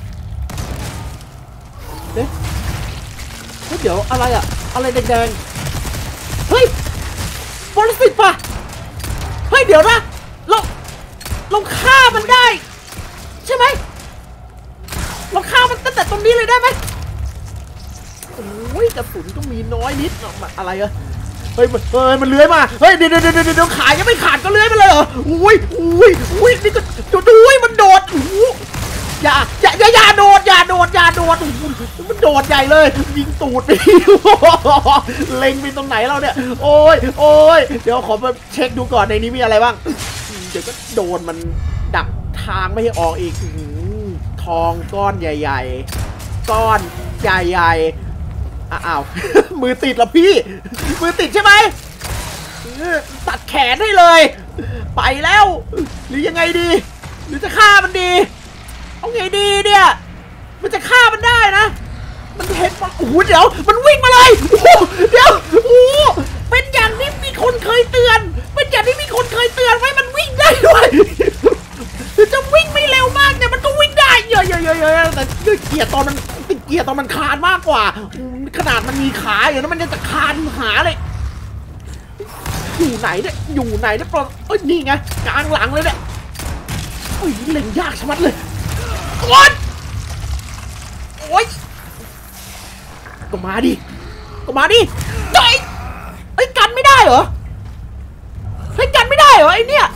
เอ๊ะเฮ้ยเดี๋ยวอะไรอะอะไรแดงๆเฮ้ยบริสิทธิ์ป่ะเฮ้ยเดี๋ยวนะเราเราฆ่ามันได้ใช่ไหมเราฆ่ามันตั้งแต่ตรงนี้เลยได้ไหมโอ้ยกระสุนก็มีน้อยนิดเนาะอะไรอะเฮ้ยมันเฮ้ยมันเลื้อยมาเฮ้ยเดี๋ยวเดี๋ยวเดี๋ยวขายังไม่ขาดก็เลื้อยมาเลยเหรออุ้ยอุ้ยอุ้ยนี่ก็ดูดูมันโดดอย่าอย่าอย่าอย่าโดดอย่าโดดอย่าโดดมันโดดใหญ่เลยยิงตูดไปเล็งไปตรงไหนเราเนี่ยโอ้ยโอ้ยเดี๋ยวขอมาเช็คดูก่อนในนี้มีอะไรบ้างเดี๋ยวก็โดนมันดักทางไม่ให้ออกอีกทองก้อนใหญ่ๆก้อนใหญ่ๆอ้าว มือติดเหรอพี่มือติดใช่ไหมตัดแขนให้เลยไปแล้วหรือยังไงดีหรือจะฆ่ามันดีเอาไงดีเนี่ยมันจะฆ่ามันได้นะมันเห็นมันโอ้โหเดี๋ยวมันวิ่งมาเลยโอ้โหเดี๋ยวโอ้โหเป็นอย่างที่มีคนเคยเตือนเป็นอย่างที่มีคนเคยเตือนไว้มันวิ่งได้ด้วยจะวิ่งไม่เร็วมากเนี่ยมันก็วิ่งได้เยอะๆๆแต่เกียร์ตอนมันติดเกียร์ตอนมันคานมากกว่าขนาดมันมีขาอย่างนั้นมันยังจะคานหาเลยอยู่ไหนเนี่ยอยู่ไหนเนี่ยปลอดเอ้ยนี่ไงกลางหลังเลยเนี่ยโอ้ยเล่นยากชะมัดเลยโอ๊ยโอ๊ยก็มาดิก็มาดิเฮ้ยไอ้กันไม่ได้เหรอไอ้กันไม่ได้เหรอไอ้เนี่ย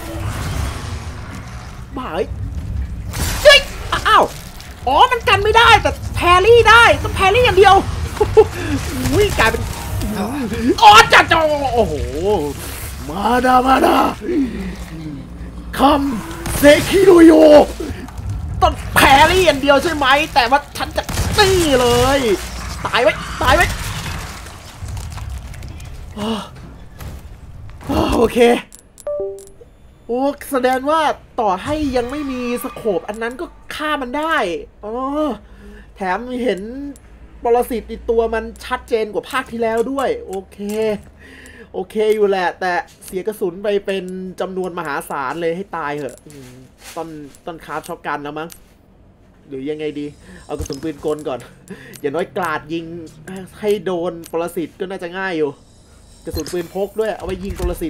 บ้าเฮ้ยเฮ้ยอ้าวอ๋อมันกันไม่ได้แต่แพรี่ได้ต้องแพรี่อย่างเดียวอุ้ยกลายเป็นอ๋อจัดโอ้โหมาดามาดาคำเซคิโรโยต้องแพรี่อย่างเดียวใช่ไหมแต่ว่าฉันจะตี้เลยตายไว้ตายไว้โอเคโอ้แสดงว่าต่อให้ยังไม่มีสโคปอันนั้นก็ฆ่ามันได้อ๋อแถมเห็นปรสิตในตัวมันชัดเจนกว่าภาคที่แล้วด้วยโอเคโอเคอยู่แหละแต่เสียกระสุนไปเป็นจำนวนมหาศาลเลยให้ตายเหอะต้นต้นคาร์บช็อตกันแล้วมั้งหรือยังไงดีเอากระสุนปืนกลก่อนอย่างน้อยกราดยิงให้โดนปรสิตก็น่าจะง่ายอยู่กระสุนปืนพกด้วยเอาไว้ยิงปรสิต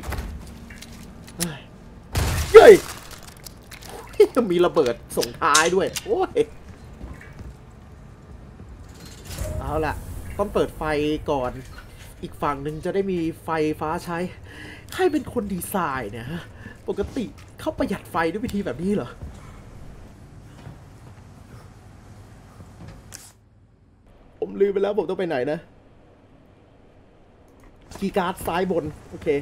เฮ้ยมีระเบิดส่งท้ายด้วยโอ้ยเอาล่ะต้องเปิดไฟก่อนอีกฝั่งหนึ่งจะได้มีไฟฟ้าใช้ใครเป็นคนดีไซน์เนี่ยฮะปกติเขาประหยัดไฟด้วยวิธีแบบนี้เหรอผมลืมไปแล้วผมต้องไปไหนนะคีย์การ์ดซ้ายบนโอเค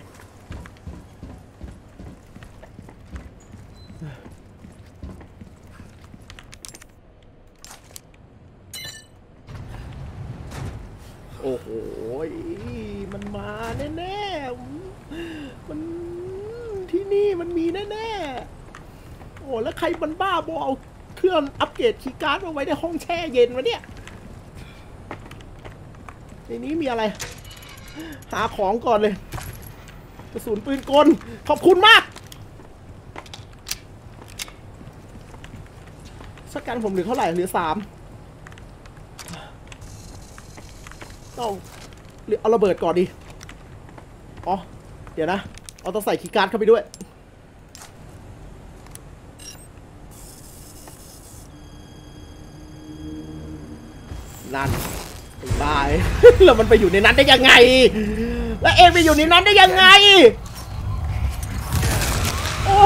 โอ้โหมันมาแน่ๆมันที่นี่มันมีแน่ๆโอ้แล้วใครมันบ้าบอเอาพื่อนอัปเกรดคีย์การ์ดมาไว้ในห้องแช่เย็นวะเนี่ยในนี้มีอะไร หาของก่อนเลยกระสุนปืนกลขอบคุณมากชักกันผมเหลือเท่าไหร่เหลือสามต้องหรือเอาระเบิดก่อนดีอ๋อเดี๋ยวนะเอาต้องใส่คีย์การ์ดเข้าไปด้วยนั่นบาย แล้วมันไปอยู่ในนั้นได้ยังไงแล้วเองไปอยู่ในนั้นได้ยังไงโอ้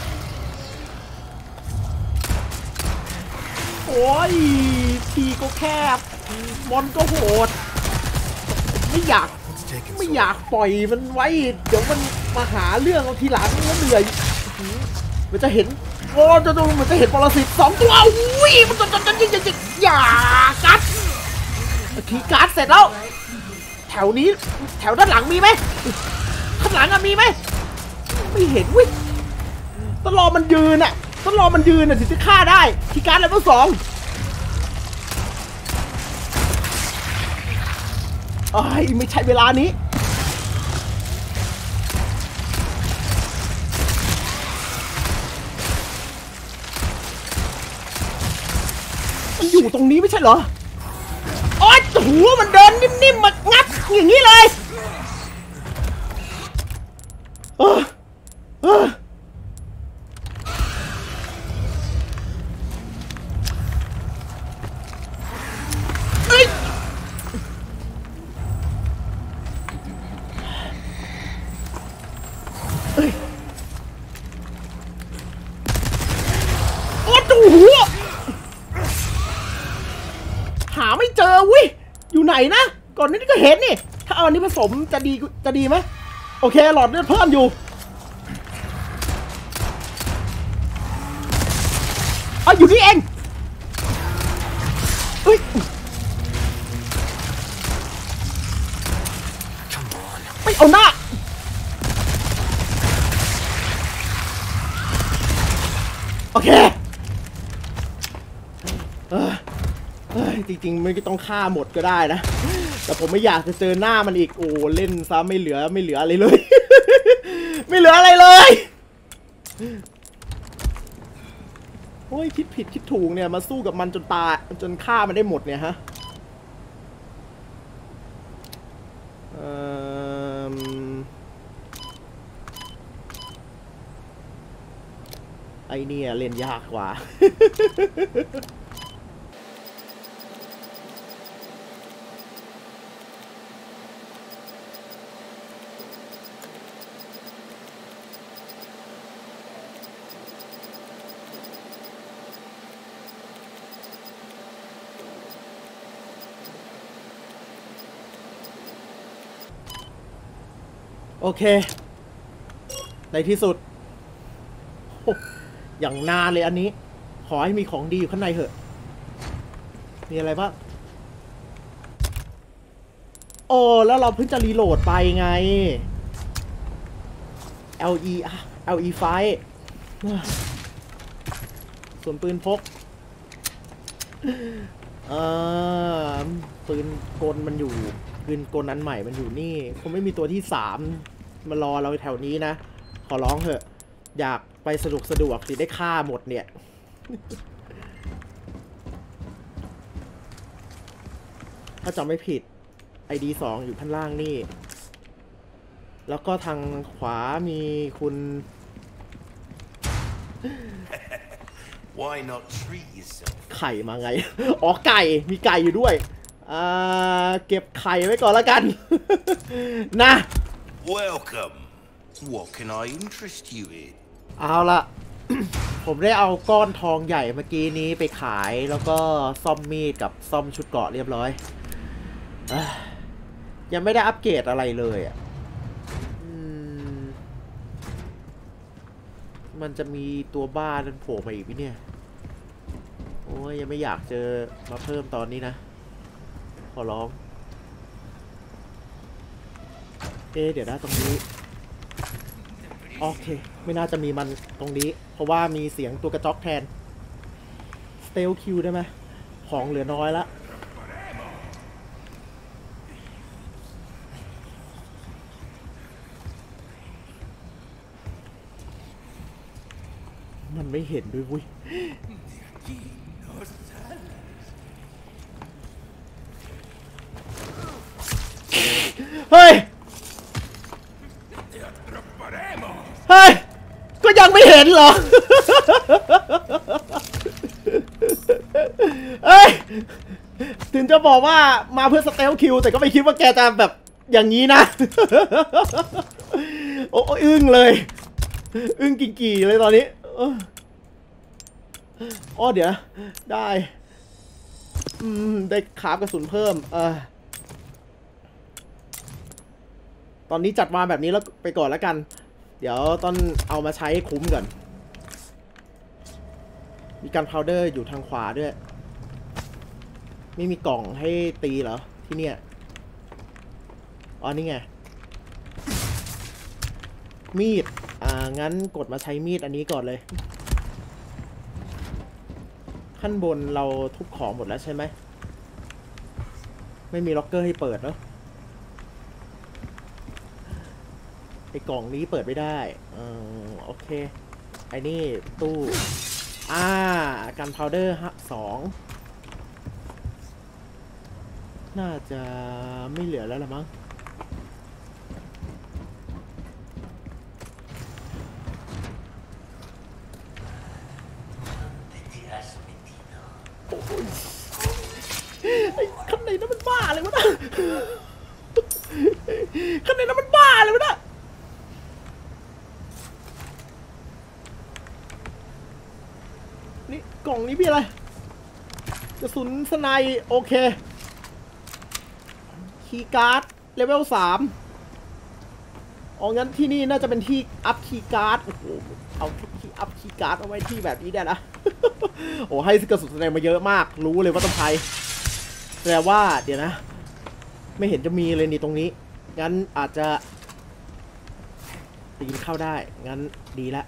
โอ้ยทีก็แคบมอนก็โหดไม่อยากไม่อยากปล่อยมันไว้เดี๋ยวมันมาหาเรื่องเอาทีหลังแล้วเหนื่อยมันจะเห็นโอ้จะดูมันจะเห็นปรสิตสองตัวอุ้ยมันจะจะจะจะจะอย่ากัดคีย์การ์ดเสร็จแล้วแถวนี้แถวด้านหลังมีไหมข้างหลังอะมีไหมไม่เห็นวิต้องรอมันยืนอะต้องรอมันยืนอะถึงจะฆ่าได้คีย์การ์ดเลเวลสองไอ้ไม่ใช่เวลานี้มันอยู่ตรงนี้ไม่ใช่เหรอโอ๊ยหัวมันเดินนิ่มๆมางัดอย่างนี้เลยเออเออเอ้ยเอ้ยโอ๊ยดูหัวหาไม่เจอวิอยู่ไหนนะก่อนนี้ก็เห็นนี่ถ้าเอาอันนี้ผสมจะดีจะดีไหมโอเคหลอดเลือดเพิ่มอยู่อ๋ออยู่นี่เองเฮ้ยไม่เอาหน้าโอเคเออจริงๆไม่ต้องฆ่าหมดก็ได้นะแต่ผมไม่อยากจะเจอหน้ามันอีกโอ้เล่นซะไม่เหลือไม่เหลืออะไรเลย ไม่เหลืออะไรเลยโอ้ยคิดผิดคิดถูกเนี่ยมาสู้กับมันจนตายจนฆ่ามันได้หมดเนี่ยฮะไอเนี่ยเล่นยากกว่า โอเคในที่สุดอย่างนานเลยอันนี้ขอให้มีของดีอยู่ข้างในเถอะมีอะไรบ้างโอ้แล้วเราเพิ่งจะรีโหลดไปไง แอล อี แอล อี ไฟ ส่วนปืนพกเอ่อปืนกลมันอยู่ปืนกลอันใหม่มันอยู่นี่คงไม่มีตัวที่สามมารอเราแถวนี้นะขอร้องเถอะอยากไปสะดวกสะดวกสิได้ฆ่าหมดเนี่ยถ้าจำไม่ผิด ไอ ดี สองอยู่ข้างล่างนี่แล้วก็ทางขวามีคุณ Why not treat yourself? ไข่มาไง อ๋อไก่มีไก่อยู่ด้วยอ่าเก็บไข่ไว้ก่อนแล้วกัน นะ Welcome. What can I interest you in? เอาละ ผมได้เอาก้อนทองใหญ่เมื่อกี้นี้ไปขายแล้วก็ซ่อมมีดกับซ่อมชุดเกราะเรียบร้อยอ่ะยังไม่ได้อัปเกรดอะไรเลยอ่ะมันจะมีตัวบ้านั้นโผล่มาอีกไหมเนี่ยโอ้ยยังไม่อยากเจอมาเพิ่มตอนนี้นะขอร้องเอ๊ะเดี๋ยวนะตรงนี้โอเคไม่น่าจะมีมันตรงนี้เพราะว่ามีเสียงตัวกระจอกแทนเตลคิวได้ไหมของเหลือน้อยละมันไม่เห็นด้วยวุ้ยเฮ้ยเฮ้ยก็ยังไม่เห็นเหรอเอ้ยถึงจะบอกว่ามาเพื่อสเตลคิวแต่ก็ไม่คิดว่าแกจะแบบอย่างนี้นะโอ้อึ้งเลยอึ้งกี่ๆเลยตอนนี้อ๋อเดี๋ยวได้อืมได้คราฟกระสุนเพิ่มเออตอนนี้จัดมาแบบนี้แล้วไปก่อนแล้วกันเดี๋ยวต้องเอามาใช้คุ้มก่อนมีการพาวเดอร์อยู่ทางขวาด้วยไม่มีกล่องให้ตีเหรอที่เนี่ยอ๋อนี่ไงมีดอ่างั้นกดมาใช้มีดอันนี้ก่อนเลยขั้นบนเราทุบของหมดแล้วใช่ไหมไม่มีล็อกเกอร์ให้เปิดเนอะไอ้กล่องนี้เปิดไม่ได้อืมโอเคไอ้นี่ตู้อ่ากันพาวเดอร์สองน่าจะไม่เหลือแล้วละมั้งไอ้ข้างในนั้นมันบ้าเลยวะนะข้างในนั้นมันบ้าเลยวะนะนี่กล่องนี้พี่อะไรกระสุนสไนป์โอเคคีย์การ์ดเลเวลสามอ๋องั้นที่นี่น่าจะเป็นที่อัพคีย์การ์ดโอ้โหเอาที่อัพคีย์การ์ดเอาไว้ที่แบบนี้ได้นะโอ้ให้กระสุนสไนป์มาเยอะมากรู้เลยว่าต้องใช้แปลว่าเดี๋ยวนะไม่เห็นจะมีเลยนี่ตรงนี้งั้นอาจจะปีนเข้าได้งั้นดีละ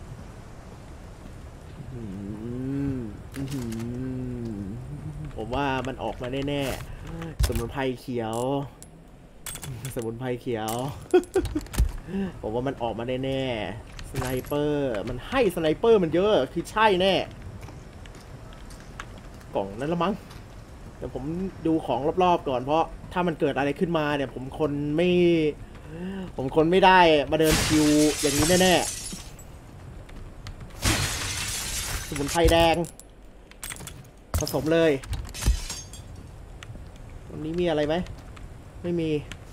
ผมว่ามันออกมาแน่ๆสมุนไพรเขียวสมุนไพรเขียวผมว่ามันออกมาแน่ๆสไนเปอร์มันให้สไนเปอร์มันเยอะคือใช่แน่กล่องนั้นละมั้งเดี๋ยวผมดูของรอบๆก่อนเพราะถ้ามันเกิดอะไรขึ้นมาเนี่ยผมคนไม่ผมคนไม่ได้มาเดินคิวอย่างนี้แน่ๆสมุนไพรแดงผสมเลยวันนี้มีอะไรไหมไม่มี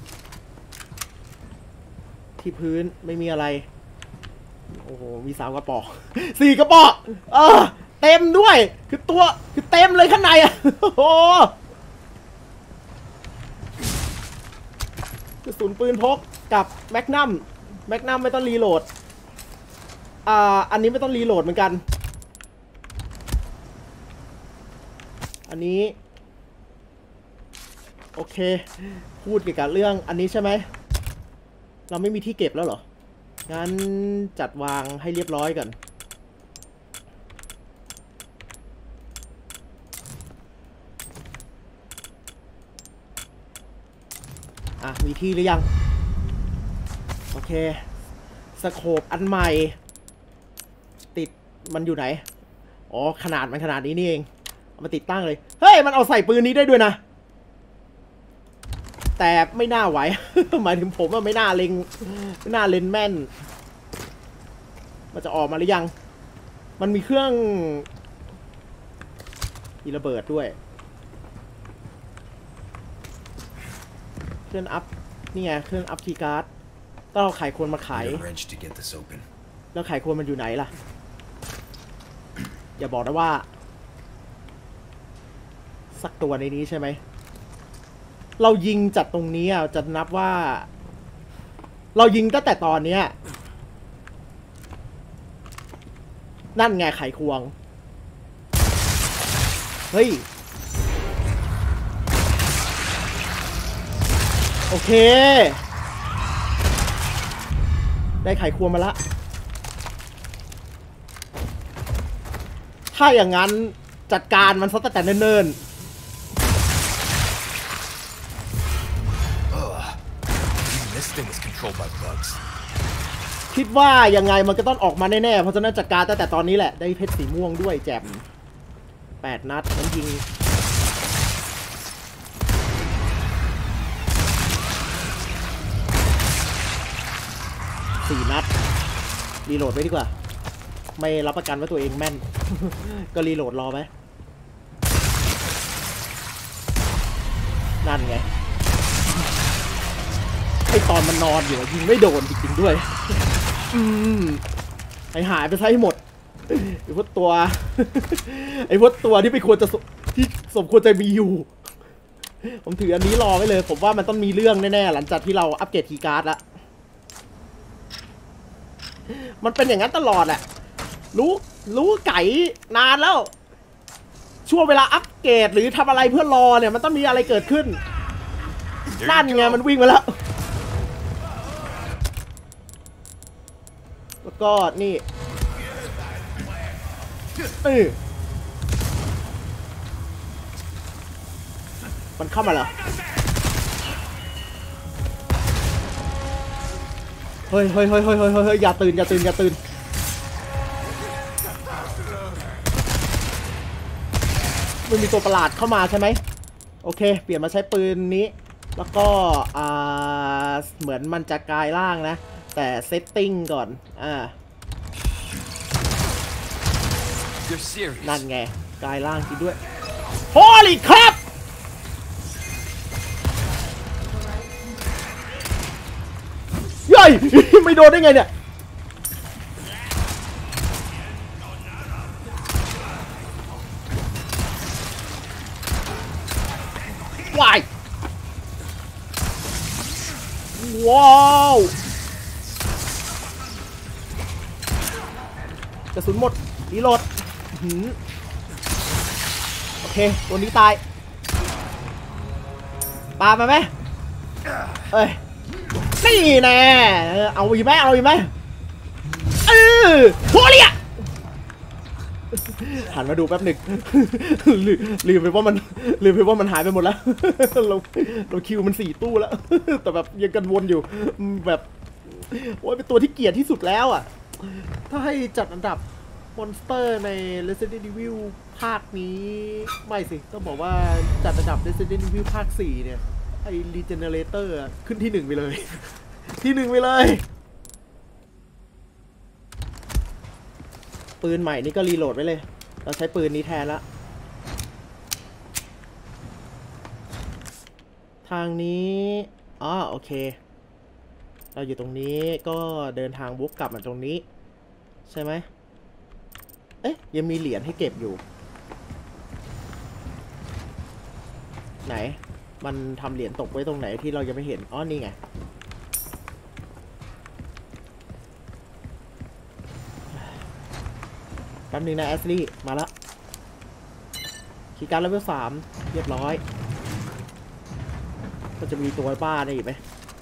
ที่พื้นไม่มีอะไรโอ้โหมีสามกระป๋องสี่กระป๋องเออเต็มด้วยคือตัวคือเต็มเลยข้างในอ่ะโอ้โหกระสุนปืนพกกับแมกนัมแมกนัมไม่ต้องรีโหลดอ่าอันนี้ไม่ต้องรีโหลดเหมือนกันอันนี้โอเคพูดเกี่ยวกับเรื่องอันนี้ใช่ไหมเราไม่มีที่เก็บแล้วเหรองั้นจัดวางให้เรียบร้อยก่อนอ่ะมีที่หรือยังโอเคสโคปอันใหม่ติดมันอยู่ไหนอ๋อขนาดมันขนาดนี้นี่เองเอามาติดตั้งเลยเฮ้ยมันเอาใส่ปืนนี้ได้ด้วยนะแต่ไม่น่าไหว หมายถึงผมว่าไม่น่าเล็งไม่น่าเล็งแม่นมันจะออกมาหรือยังมันมีเครื่องมีระเบิดด้วยเครื่องอัพนี่ไงเครื่องอัพคีย์การ์ดต้องเอาไขควรมาไขแล้วไขควรมันอยู่ไหนล่ะอย่าบอกนะว่าสักตัวในนี้ใช่ไหมเรายิงจากตรงนี้จะนับว่าเรายิงตั้งแต่ตอนนี้นั่นไงไขควงเฮ้ยโอเคได้ไขควงมาละถ้าอย่างนั้นจัดการมันซะตั้งแต่เนิ่น This thing is controlled by bugs. ๆคิดว่ายังไงมันก็ต้องออกมาแน่ๆเพราะฉะนั้นจัดการตั้งแต่ตอนนี้แหละได้เพชรสีม่วงด้วยแจ่มแปดนัดนั้นยิงสี่นัดรีโหลดไว้ดีกว่าไม่รับประกันว่าตัวเองแม่น ก็รีโหลดรอไหมนั่นไงไอตอนมันนอนอยู่ยิงไม่โดนจริงๆด้วยอืมไอหายไปซะให้หมดไอพวกตัว ไอพวกตัวที่ไม่ควรจะที่สมควรจะมีอยู่ผมถืออันนี้รอไว้เลยผมว่ามันต้องมีเรื่องแน่ๆหลังจากที่เราอัปเกรดคีย์การ์ดแล้วมันเป็นอย่างนั้นตลอดแหละรู้รู้ไก่นานแล้วช่วงเวลาอัปเกรดหรือทำอะไรเพื่อรอเนี่ยมันต้องมีอะไรเกิดขึ้นนั่นไงมันวิ่งมาแล้วแล้วก็นี่เออมันเข้ามาเหรอเฮ้ยเฮ้ยเฮ้ยเฮ้ยเฮ้ยเฮ้ยอย่าตื่นอย่าตื่นอย่าตื่นมันมีตัวประหลาดเข้ามาใช่ไหมโอเคเปลี่ยนมาใช้ปืนนี้แล้วก็อ่าเหมือนมันจะกลายร่างนะแต่เซตติ้งก่อนอ่านั่นไงกลายร่างจริงด้วยโฮลี่ครับเฮ้ย ไม่โดนได้ไงเนี่ยวายว้าวกระสุนหมดรีโหลดโอเคตัวนี้ตายปามาไหมเอ้ยนี่แน่เอาอีกไหมเอาอีกไหมเออโหเลียหันมาดูแป๊บหนึ่งลืมลืมไปว่ามันลืมไปว่ามันหายไปหมดแล้วเราเราคิวมันสี่ตู้แล้วแต่แบบยังกันวนอยู่แบบว่าเป็นตัวที่เกลียดที่สุดแล้วอ่ะถ้าให้จัดอันดับมอนสเตอร์ใน Resident Evil ภาคนี้ไม่สิต้องบอกว่าจัดอันดับ Resident Evil ภาคสี่เนี่ยไอ้ Regenerator ขึ้นที่หนึ่งไปเลย ที่หนึ่งไปเลยปืนใหม่นี่ก็รีโหลดไว้เลยเราใช้ปืนนี้แทนละทางนี้อ๋อโอเคเราอยู่ตรงนี้ก็เดินทางวกกลับมาตรงนี้ใช่ไหมเอ๊ะยังมีเหรียญให้เก็บอยู่ไหนมันทำเหรียญตกไว้ตรงไหนที่เรายังไม่เห็นอ๋อนี่ไงแป๊บนึงนะแอสลี่มาแล้วคีย์การ์ดเลเวลสามเรียบร้อยก็จะมีตัวป้าได้อีกไหม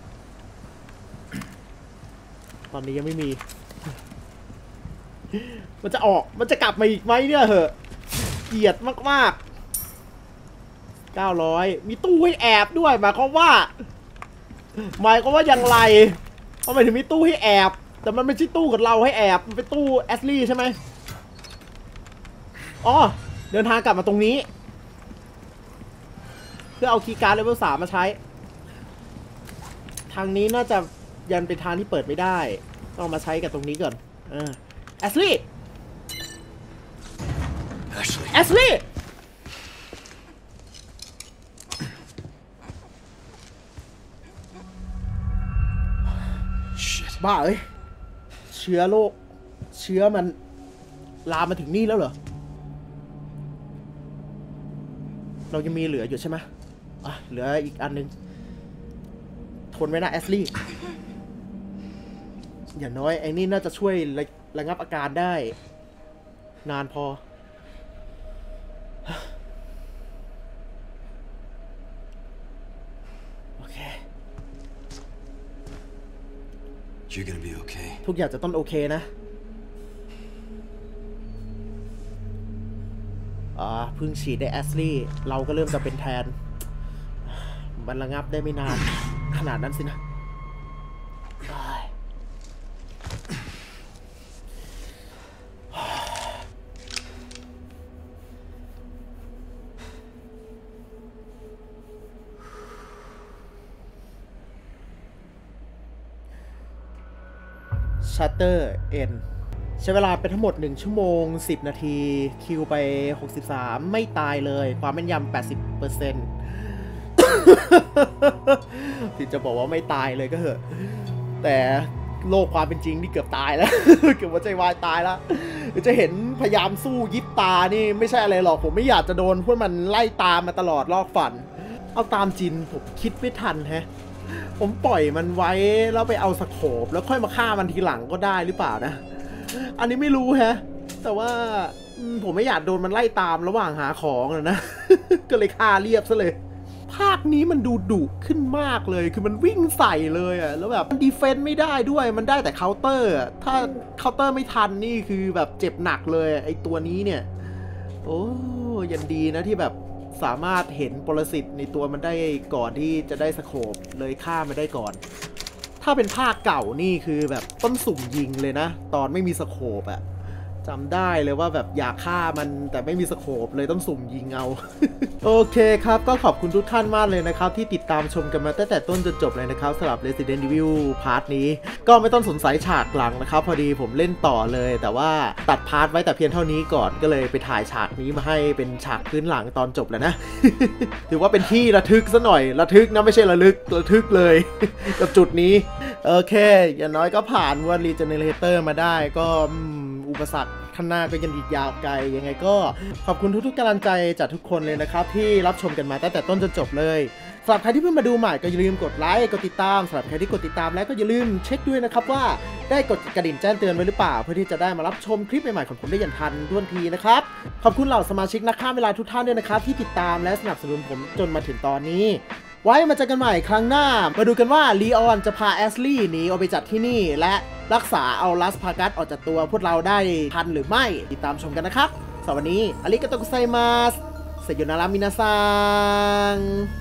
ตอนนี้ยังไม่มีมันจะออกมันจะกลับมาอีกไหมเนี่ยเหอะเกลียดมากๆเก้าร้อยมีตู้ให้แอบด้วยหมายความว่าหมายความว่าอย่างไรเพราะหมายถึงมีตู้ให้แอบแต่มันไม่ใช่ตู้กับเราให้แอบมันเป็นตู้แอสลี่ใช่ไหมอ๋อเดินทางกลับมาตรงนี้เพื่อเอาคีย์การ์ดเลเวลสามมาใช้ทางนี้น่าจะยันเป็นทางที่เปิดไม่ได้ต้องมาใช้กับตรงนี้ก่อนเออแอสลี่แอสลี่บ้าเอ้ยเชื้อโรคเชื้อมันลามมาถึงนี่แล้วเหรอเรายังมีเหลืออยู่ใช่ไหมอ่ะเหลืออีกอันนึงทนไว้นะแอสลี่อย่างน้อยไอ้นี่น่าจะช่วยระระงับอาการได้นานพอโอเค You're gonna be okay. ทุกอย่างจะต้องโอเคนะอ๋อเพิ่งฉีดได้แอสลี่เราก็เริ่มจะเป็นแทนมันระงับได้ไม่นานขนาดนั้นสินะชัตเตอร์เอ็นใช้เวลาเป็นทั้งหมดหนึ่งชั่วโมงสิบนาทีคิวไปหกสิบสามไม่ตายเลยความแม่นยำ แปดสิบเปอร์เซ็นต์ ที่จะบอกว่าไม่ตายเลยก็เหอะแต่โลกความเป็นจริงนี่เกือบตายแล้ว เกือบว่าใจวายตายแล้วจะเห็นพยายามสู้ยิบตานี่ไม่ใช่อะไรหรอกผมไม่อยากจะโดนพวกมันไล่ตามมาตลอดลอกฝันเอาตามจริงผมคิดไม่ทันแฮะผมปล่อยมันไว้แล้วไปเอาสโคปแล้วค่อยมาฆ่ามันทีหลังก็ได้หรือเปล่านะอันนี้ไม่รู้แฮะแต่ว่าผมไม่อยากโดนมันไล่ตามระหว่างหาของนะ ก็เลยฆ่าเรียบซะเลยภาคนี้มันดูดุขึ้นมากเลยคือมันวิ่งใส่เลยอ่ะแล้วแบบมันดีเฟนต์ไม่ได้ด้วยมันได้แต่เคาน์เตอร์ถ้าเคาน์เตอร์ไม่ทันนี่คือแบบเจ็บหนักเลยไอตัวนี้เนี่ยโอ้ยังดีนะที่แบบสามารถเห็นปรสิตในตัวมันได้ก่อนที่จะได้สโคปเลยฆ่ามันได้ก่อนถ้าเป็นภาคเก่านี่คือแบบต้นสุ่มยิงเลยนะตอนไม่มีสโคปอะจำได้เลยว่าแบบอยากฆ่ามันแต่ไม่มีสโคปเลยต้องสุ่มยิงเอา โอเคครับก็ขอบคุณทุกท่านมากเลยนะครับที่ติดตามชมกันมาตั้งแต่ต้นจนจบเลยนะครับสำหรับ Resident Evil พาร์ทนี้ก็ไม่ต้องสงสัยฉากหลังนะครับพอดีผมเล่นต่อเลยแต่ว่าตัดพาร์ทไว้แต่เพียงเท่านี้ก่อนก็เลยไปถ่ายฉากนี้มาให้เป็นฉากพื้นหลังตอนจบแล้วนะ ถือว่าเป็นที่ระทึกซะหน่อยระทึกนะไม่ใช่ระลึกระทึกเลย กับจุดนี้โอเคอย่างน้อยก็ผ่านว่า Regenerator มาได้ก็อุปสรรคข้างหน้าก็ยังอีกยาวไกลยังไงก็ขอบคุณทุกๆกำลังใจจากทุกคนเลยนะครับที่รับชมกันมาตั้งแต่ต้นจนจบเลยสำหรับใครที่เพิ่งมาดูใหม่ก็อย่าลืมกดไลค์กดติดตามสำหรับใครที่กดติดตามแล้วก็อย่าลืมเช็คด้วยนะครับว่าได้กดกระดิ่งแจ้งเตือนไว้หรือเปล่าเพื่อที่จะได้มารับชมคลิปใหม่ๆของผมได้อย่างทันท่วงทีนะครับขอบคุณเหล่าสมาชิกนักฆ่าเวลาทุกท่านด้วยนะครับที่ติดตามและสนับสนุนผมจนมาถึงตอนนี้ไว้มาเจอกันใหม่ครั้งหน้ามาดูกันว่าลีออนจะพาแอสลี่หนีออกไปจากที่นี่และรักษาเอาลัสพากัสออกจากตัวพวกเราได้ทันหรือไม่ติดตามชมกันนะครับสวัสดีอาริกาโตกุไซมัสเซโยนารามินาซัง